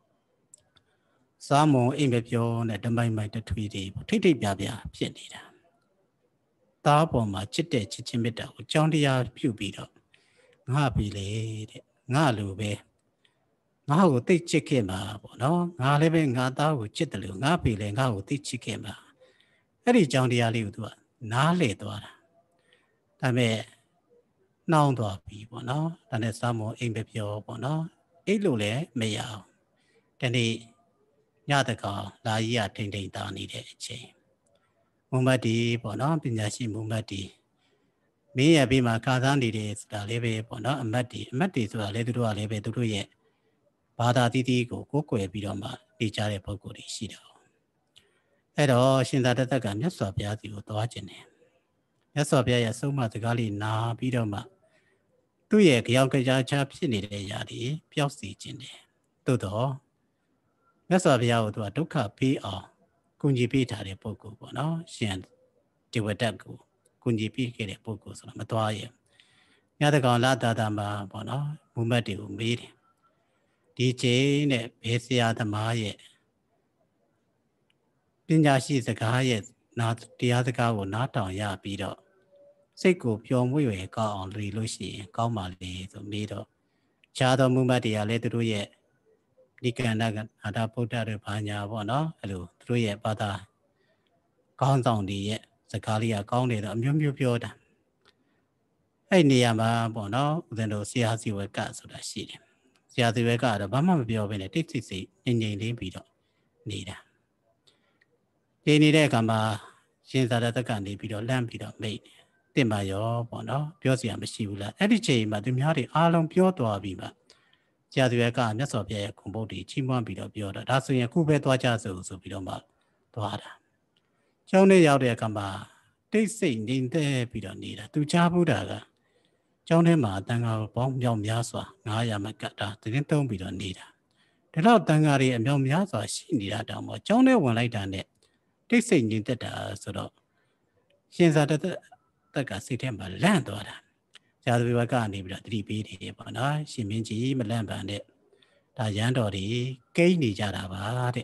စားမုံအိမ်မပြောနဲ့တမိုင်မိုင်တထွေတွေထိတ်ထိတ်ပြပြဖြစ်နေတာသားပေါ်မှာချစ်တဲ့ချစ်ချင်းမေတ္တာကိုကြောင်းတရားပြုပြီးတော့ငါပြီလေတဲ့ငါလိုပဲငါ့ကိုသိချစ်ခဲ့မှာပေါ့နော်ငါလည်းပဲငါသားကိုချစ်တယ်လို့ငါပြီလေငါ့ကိုသိချစ်ခဲ့မှာအဲ့ဒီကြောင်းတရားလေးကိုသူကနားလေသွားတာဒါပေမဲ့နှောင်းသွားပြီပေါ့နော်ဒါနဲ့စားမုံအိမ်မပြောပေါ့နော်အိတ်လို့လည်းမရအောင်ဒီနေ့ညတကောင်လာကြီးကထိန်ထိန်တာနေတဲ့အချိန်မုံမတ်ဒီပေါ့နော်ပညာရှိမုံမတ်ဒီမင်းရဲ့ဘေးမှာခါသားနေတယ်ဆိုတာလည်းပဲပေါ့နော်အမတ်ဒီအမတ်ဒီဆိုတာလည်းသူတို့ကလည်းပဲသူတို့ရဲ့ဘာသာတည်တည်ကိုကိုးကွယ်ပြီးတော့မှနေကြတဲ့ပုဂ္ဂိုလ်တွေရှိတာ။အဲ့တော့ရှင်သာတတကမြတ်စွာဘုရားစီကိုသွားခြင်းတယ်။မြတ်စွာဘုရားရဲ့ဆုံးမစကားလေးနာပြီးတော့မှသူ့ရဲ့ကြောင်ကြားချဖြစ်နေတဲ့အရာတွေပျောက်စီခြင်းတယ်။သို့တော့မြတ်စွာဘုရားကိုသူကဒုက္ခပေးအောင်ကုညီပေးထားတဲ့ပုဂ္ဂိုလ်ပေါ့နော်ရှင်ဒီဝတ္တကိုကုညီပေးခဲ့တဲ့ပုဂ္ဂိုလ်ဆိုတော့မသွားရဲ့ညတကောင်လာတာတာမှာပေါ့နော်မူမတ်တွေကိုမေးတယ်ဒီချိန်နဲ့ဘေးဆရာသမားရဲ့ပညာရှိစကားရဲ့နာတရားစကားကိုနားထောင်ရပြီးတော့စိတ်ကိုပျော်မွေ့ရကောင်းအောင်လူလို့ရှိရင်ကောင်းပါလေဆိုမေးတော့ခြားသောမူမတ်တွေကလည်းသူတို့ရဲ့ဒီကန္တကအာတာဗုဒ္ဓတွေဘာညာပေါ့နော်အဲ့လိုသူတို့ရဲ့ဘာသာကောင်းဆောင်တွေရဲ့စကားလေးကကောင်းတယ်တော့အမျိုးမျိုးပြောတာအဲ့နေရာမှာပေါ့နော်ဦးဇင်းတို့ဆရာစီဝကဆိုတာရှိတယ်ဆရာစီဝကတော့ဘာမှမပြောဘဲနဲ့တိတ်ဆိတ်ဆိတ်ငြိမ်ငြိမ်လေးပြီးတော့နေတာဒီနေတဲ့အခါမှာရှင်သာတတကနေပြီးတော့လှမ်းပြီးတော့မိတ်တယ်တင်ပါရောပေါ့နော်ပြောစရာမရှိဘူးလားအဲ့ဒီချိန်မှာသူများတွေအားလုံးပြောသွားပြီးမှဆရာသူရဲ့ကမြတ်စွာဘုရားရဲ့ဂုဏ်ပုဒ်တွေချီးမွမ်းပြီးတော့ပြောတာဒါဆိုရင်အခုပဲသွားကြစို့ဆိုပြီးတော့မှသွားတာကျောင်းထဲရောက်တဲ့အခါမှာတိတ်ဆိတ်နေသေးပြီးတော့နေတာသူကြားဘူးတာကကျောင်းထဲမှာတန်ခါပေါင်းမြောက်များစွာငါးရာမကတ်တာတင်းတုံးပြီးတော့နေတာဒါတော့တန်ခါတွေအမြောက်များစွာရှိနေတာတောင်မှကျောင်းထဲဝင်လိုက်တာနဲ့တိတ်ဆိတ်နေတတ်တာဆိုတော့ရှင်သာတတက်ကစိတ်ထဲမှာလန့်သွားတာဆရာသူဘက်ကနေပြီးတော့တတိပေးတယ်ပေါ့နော်ရှင်မင်းကြီးမလန့်ပန်တဲ့ဒါရန်တော်တွေကိန်းနေကြတာပါတဲ့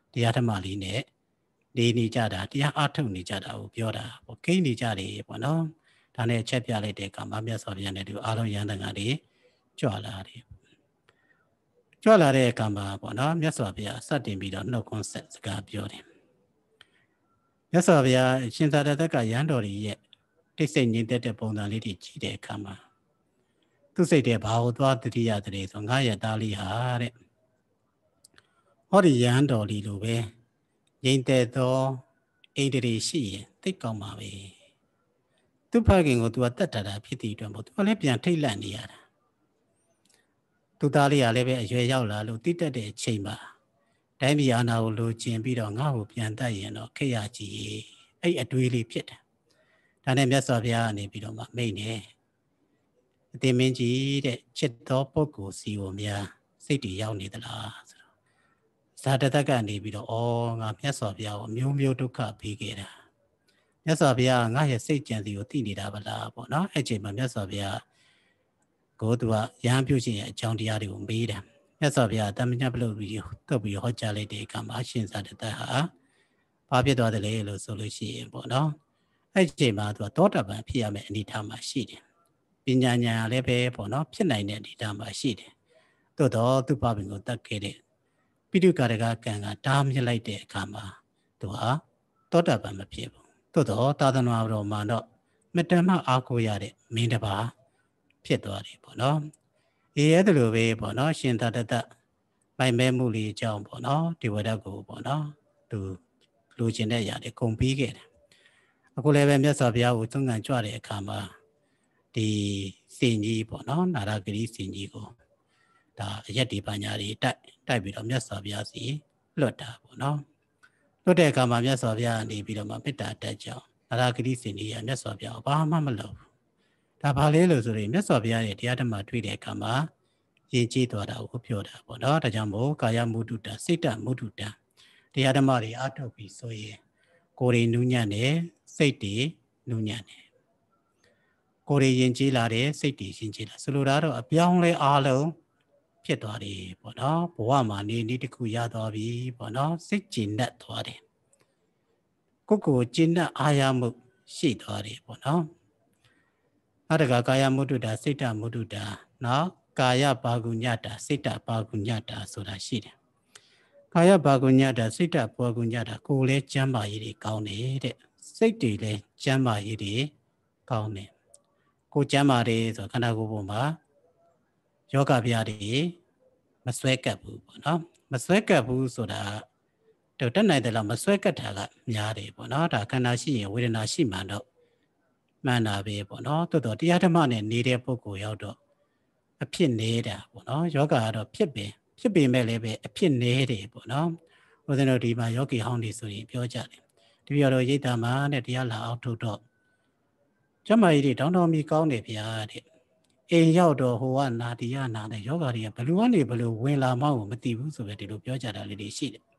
တရားဓမ္မလေးနဲ့နေနေကြတာတရားအားထုတ်နေကြတာကိုပြောတာပေါ့ကိန်းနေကြတယ်ပေါ့နော်ဒါနဲ့ချက်ပြလိုက်တဲ့အခါမှာမြတ်စွာဘုရားနဲ့ဒီအားလုံးရဟန်းတန်ခါတွေကြွလာတယ်ကြွလာတဲ့အခါမှာပေါ့နော်မြတ်စွာဘုရားစတင်ပြီးတော့နှုတ်ခွန်းဆက်စကားပြောတယ်မြတ်စွာဘုရားရှင်သာရတ္တကရဟန်းတော်ကြီးရဲ့တိတ်ဆိတ်ငြိမ်သက်တဲ့ပုံစံလေးတွေကြည့်တဲ့အခါမှာသူစိတ်တဲ့ဘာကိုသွားတတိယတည်းဆိုငါရဲ့သားလေးဟာတဲ့ဟောဒီရဟန်းတော်လေးလိုပဲငြိမ်သက်သောအိန္ဒြေရှိရင်သိကောင်းပါပဲသူဖခင်ကိုသူကတတ်တာဖြစ်တဲ့အတွက်ပေါ့သူကလည်းပြန်ထိတ်လန့်နေရတာသူသားလေးကလည်းပဲအရွယ်ရောက်လာလို့တိတက်တဲ့အချိန်မှာတိုင်းပြည်အာဏာကိုလိုချင်ပြီးတော့ငါ့ကိုပြန်တတ်ရင်တော့ခေရကြီးအဲ့အတွေးလေးဖြစ်တယ်ဒါနဲ့မြတ်စွာဘုရားကနေပြီးတော့မှမိန့်နေအသင်မင်းကြီးတဲ့ချစ်သောပုဂ္ဂိုလ်စီကိုများစိတ်တည်ရောက်နေသလားဆိုတော့ဇာတတကနေပြီးတော့ဩငါမြတ်စွာဘုရားကိုမျိုးမျိုးဒုက္ခပေးခဲ့တာမြတ်စွာဘုရားငါရဲ့စိတ်ကြံစီကိုသိနေတာပါလားပေါ့နော်အဲ့ချိန်မှာမြတ်စွာဘုရားကိုသူကရဟန်းပြုခြင်းရဲ့အကြောင်းတရားတွေကိုမေးတယ်မြတ်စွာဘုရားတမညပလို့ပြီးတော့ပြီးဟောကြားလိုက်တဲ့အခါမှာရှင်ဇာတတဟာဘာဖြစ်သွားတယ်လဲလို့ဆိုလို့ရှိရင်ပေါ့နော်အဲ့ချိန်မှာသူကသောတာပန်ဖြစ်ရမယ့်အနေအထားမှာရှိတယ်ပညာဉာဏ်လည်းပဲပေါ့နော်ဖြစ်နိုင်တဲ့အနေအထားမှာရှိတယ်သို့တော့သူ့ဘာပင်ကိုတတ်ခဲ့တဲ့ပိဋကရကကံကတားမြစ်လိုက်တဲ့အခါမှာသူဟာသောတာပန်မဖြစ်ဘူးသို့တော့သာသနာတော်မှာတော့မတ္တမအားကိုရတဲ့မင်းတစ်ပါးဖြစ်သွားတယ်ပေါ့နော်အေးအဲ့ဒါလိုပဲပေါ့နော်ရှင်သာတတမိုင်မဲမှုလေးအကြောင်းပေါ့နော်ဒီဝဒကိုပေါ့နော်သူလိုချင်တဲ့အရာတွေကုန်ပြီးခဲ့တယ်အခုလည်းပဲမြတ်စွာဘုရားကိုသုံးကန်ကြွတဲ့အခါမှာဒီစင်ကြီးပေါ့နော်နာရဂရိစင်ကြီးကိုဒါအရက်ဒီပညာတွေတိုက်တိုက်ပြီးတော့မြတ်စွာဘုရားစီလွတ်တာပေါ့နော်လွတ်တဲ့အခါမှာမြတ်စွာဘုရားနေပြီးတော့မှမေတ္တာတက်ကြောင်းနာရဂရိစင်ကြီးကမြတ်စွာဘုရားဘာမှမလုပ်ဘူးဒါဘာလဲလို့ဆိုရင်မြတ်စွာဘုရားရဲ့တရားဓမ္မတွေ့တဲ့အခါမှာယဉ်ကျေးသွားတာကိုပြောတာပေါ့နော်ဒါကြောင့်မို့ကာယမုဒ္ဒတာစိတ်တမုဒ္ဒတာတရားဓမ္မတွေအားထုတ်ပြီးဆိုရင်ကိုယ်ရင်းနူးညံ့တယ်စိတ်တည်နူးညံ့တယ်ကိုယ်ရင်းကြီးလာတယ်စိတ်တည်ရှင်းကြီးလာဆိုလိုတာတော့အပြောင်းလဲအားလုံးဖြစ်သွားတယ်ပေါ့နော်ဘဝမှာနေနေတခုရသွားပြီပေါ့နော်စိတ်ကျဉ်တ်သွားတယ်ကိုယ်ကိုကျဉ်တ်အာရမှုရှိသွားတယ်ပေါ့နော်အတ္တကာယမုဒ္ဒတာစိတ်တမုဒ္ဒတာနော်ကာယဘာဂုညတာစိတ်တဘာဂုညတာဆိုတာရှိတယ်ကာယဘာဂုညတာစိတ်တဘာဂုညတာကိုယ်လည်းကျမ်းမာရေးတွေကောင်းတယ်တဲ့စိတ်တွေလည်းကျမ်းမာရေးတွေကောင်းတယ်ကိုကျမ်းမာတယ်ဆိုခန္ဓာကိုယ်ပေါ်မှာယောဂဗျာတွေမဆွဲကပ်ဘူးပေါ့နော်မဆွဲကပ်ဘူးဆိုတာတော့တက်နိုင်တယ်လို့မဆွဲကပ်တာကများတယ်ပေါ့နော်ဒါခန္ဓာရှိရင်ဝေဒနာရှိမှတော့မှန်တာပဲပေါ့နော်တော်တော်တရားဓမ္မနဲ့နေတဲ့ပုဂ္ဂိုလ်ရောက်တော့အဖြစ်နေတာပေါ့နော်ယောဂကတော့ဖြစ်ပင်ဖြစ်ပေမဲ့လည်းပဲအဖြစ်နေတယ်ပေါ့နော်ဦးဇင်းတို့ဒီမှာယောဂီဟောင်းတွေဆိုရင်ပြောကြတယ်ဒီပြောတော့ရိတ်တာမှာနဲ့တရားလာအောင်ထုတ်တော့ကျမကြီးတွေတောင်းတောင်းပြီးကောင်းတယ်ဗျာတဲ့အိမ်ရောက်တော့ဟိုကနာတီရနာတဲ့ယောဂါတွေကဘလူကနေဘလူဝင်လာမှကိုမသိဘူးဆိုပဲဒီလိုပြောကြတာလေးတွေရှိတယ်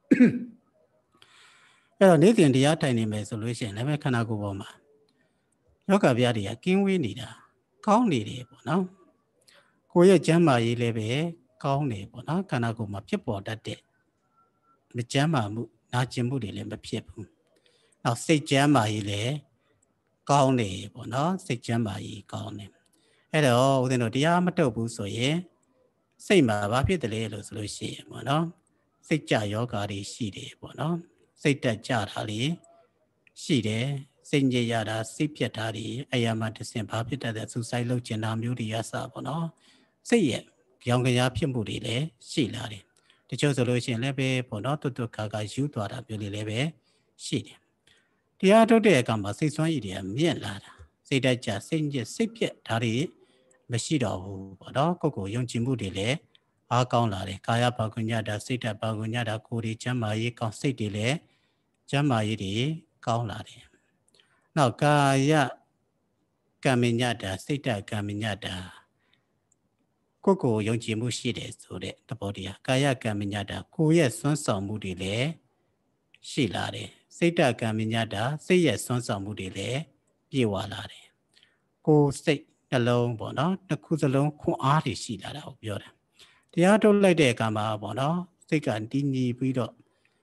အဲ့တော့နေ့စဉ်တရားထိုင်နေမယ်ဆိုလို့ရှိရင်လည်းခန္ဓာကိုယ်ပေါ်မှာယောဂဗျာတွေကကင်းဝေးနေတာကောင်းနေတယ်ပေါ့နော်ကိုယ့်ရဲ့ကျမ်းမာရေးလည်းပဲကောင်းတယ်ပေါ့နော်ခန္ဓာကိုယ်မှာဖြစ်ပေါ်တတ်တဲ့မကျမ်းမာမှုနာကျင်မှုတွေလည်းမဖြစ်ဘူးနောက်စိတ်ကျမ်းမာရေးလည်းကောင်းတယ်ပေါ့နော်စိတ်ကျမ်းမာရေးကောင်းတယ်အဲ့တော့ဦးဇင်းတို့တရားမထုတ်ဘူးဆိုရင်စိတ်မှာဘာဖြစ်တယ်လဲလို့ဆိုလို့ရှိရင်ပေါ့နော်စိတ်ကြယောဂါတွေရှိတယ်ပေါ့နော်စိတ်တက်ကြတာလေးရှိတယ်စိတ်ညစ်ရတာစိတ်ပြတ်တာတွေအရာမှတစ်ဆင့်ဘာဖြစ်တတ်တဲ့စူဆိုင်လုပ်ကျင်တာမျိုးတွေရစပေါ့နော်စိတ်ရဲ့ကြောင်ကြရာဖြစ်မှုတွေလည်းရှိလာတယ်တချို့ဆိုလို့ရှိရင်လည်းပဲပေါ့နော်တွတ်တွတ်ခါခါယူသွားတာမျိုးလေးလည်းပဲရှိတယ်တရားထုတ်တဲ့အခါမှာစိတ်ဆွမ်းရည်တွေကမြင့်လာတာစိတ်တက်ကြစိတ်ညစ်စိတ်ပြတ်ဒါတွေမရှိတော့ဘူးပေါ့နော်ကိုယ့်ကိုယုံကြည်မှုတွေလည်းအားကောင်းလာတယ်ကာယဘာဂုညတာစိတ်တဘာဂုညတာကိုယ်ဒီကျမ်းမာရေးကောင်းစိတ်တွေလည်းကျမ်းမာရေးတွေကောင်းလာတယ်နောက်ကာယကမ္မညတာစိတ်တကမ္မညတာကိုယ့်ကိုယုံကြည်မှုရှိတယ်ဆိုတဲ့သဘောတရားကာယကမ္မညတာကိုယ့်ရဲ့စွမ်းဆောင်မှုတွေလည်းရှိလာတယ်စိတ်တကမ္မညတာစိတ်ရဲ့စွမ်းဆောင်မှုတွေလည်းပြေဝလာတယ်ကိုယ်စိတ်နှလုံးပေါ့နော်တစ်ခုစလုံးခွန်အားတွေရှိလာတာကိုပြောတာတရားထုတ်လိုက်တဲ့အခါမှာပေါ့နော်စိတ်ကတည်ငြိမ်ပြီးတော့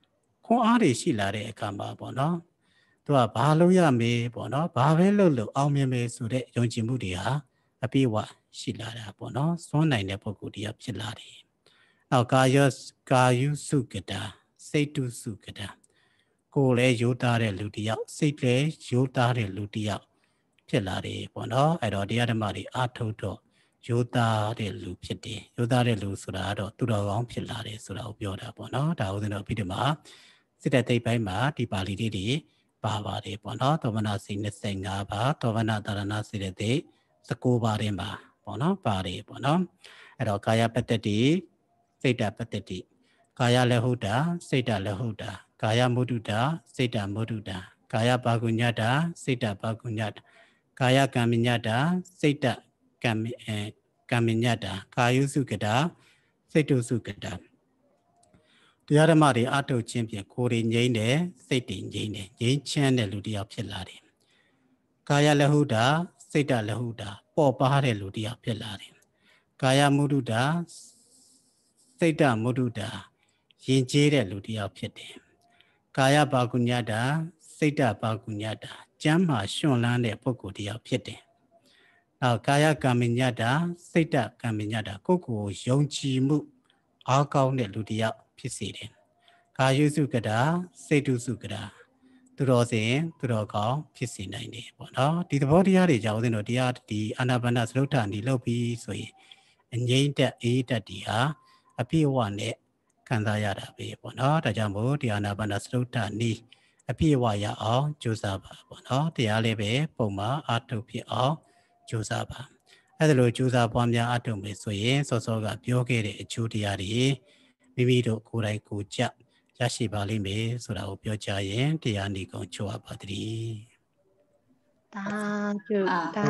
ခွန်အားတွေရှိလာတဲ့အခါမှာပေါ့နော်သူကဘာလို့ရမေးပေါ့နော်ဘာပဲလုပ်လို့အောင်မြင်မယ်ဆိုတဲ့ယုံကြည်မှုတွေဟာအပြည့်အဝရှိလာတာပေါ့နော်စွန့်နိုင်တဲ့ပုဂ္ဂိုလ်တရားဖြစ်လာတယ်နောက်ကာယကာယုစုကတာစိတ်တုစုကတာကိုယ်လည်းရိုးသားတဲ့လူတစ်ယောက်စိတ်လည်းရိုးသားတဲ့လူတစ်ယောက်ဖြစ်လာတယ်ပေါ့နော်အဲ့တော့တရားဓမ္မတွေအထုတ်တော့ရိုးသားတဲ့လူဖြစ်တယ်ရိုးသားတဲ့လူဆိုတာကတော့သူတော်ကောင်းဖြစ်လာတယ်ဆိုတာကိုပြောတာပေါ့နော်ဒါဥစဉ်တော့ပြီးတော့မှစစ်တဲ့သိပ်ပိုင်းမှာဒီပါဠိလေးတွေပါပါတယ်ပေါ့နော်သောမနာစိတ်နှစ်ဆ၅ပါးသောမနာတာရဏစိတ်တဲ့သိ၁၉ပါးထဲမှာပေါ့နော်ပါတယ်ပေါ့နော်အဲ့တော့ကာယပတ္တတိစိတ်တပတ္တတိကာယလည်းဟုတ်တာစိတ်တလည်းဟုတ်တာကာယမုဒ္ဒတာစိတ်တမုဒ္ဒတာကာယပါကုညတာစိတ်တပါကုညတာကာယကံမညတာစိတ်တကံအဲကံမညတာကာယုစုကတာစိတ်တုစုကတာတရားဓမ္မတွေအထုတ်ခြင်းဖြင့်ကိုယ်တွေငြိမ့်တယ်စိတ်တွေငြိမ့်တယ်ငြိမ့်ချမ်းတဲ့လူတစ်ယောက်ဖြစ်လာတယ်ကာယလည်းဟုတ်တာစိတ်တလည်းဟုတ်တာပေါ်ပါတဲ့လူတစ်ယောက်ဖြစ်လာတယ်ကာယမုဒ္ဒတာစိတ်တမုဒ္ဒတာယဉ်ကျေးတဲ့လူတစ်ယောက်ဖြစ်တယ်ကာယပါကုညတာစိတ်တပါကုညတာကျမ်းမာရွှန်လန်းတဲ့ပုဂ္ဂိုလ်တစ်ယောက်ဖြစ်တယ်နောက်ကာယကံမညတာစိတ်တကံမညတာကိုယ်ကိုယုံကြည်မှုအားကောင်းတဲ့လူတစ်ယောက်ဖြစ်စေတယ်ကာယုစုကတာစိတ်တုစုကတာသူတော်စင်သူတော်ကောင်းဖြစ်စေနိုင်တယ်ပေါ့နော်ဒီသဘောတရားတွေကြောင့်ဦးဇင်းတို့တရားဒီအာနာပါနစရုဋ္ဌာန်ဒီလုပ်ပြီးဆိုရင်အငြိမ့်တက်အေးတက်ဒီဟာအပြည့်အဝနဲ့ခံစားရတာပဲပေါ့နော်ဒါကြောင့်မို့ဒီအာနာပါနစရုဋ္ဌာန်ဤအပြည့်အဝရအောင်ကြိုးစားပါပေါ့နော်တရားလေးပဲပုံမှန်အားထုတ်ဖြစ်အောင်ကြိုးစားပါအဲ့ဒါလိုကြိုးစားပွားများအားထုတ်မယ်ဆိုရင်စောစောကပြောခဲ့တဲ့အကျိုးတရားတွေမိမိတို့ကိုယ်တိုင်ကိုယ်ကြရရှိပါလိမ့်မယ်ဆိုတာကိုပြောကြရင်တရားနေကုန်ချောပါတည်းသာဓုသာဓု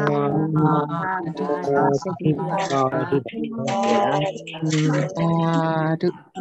သာဓု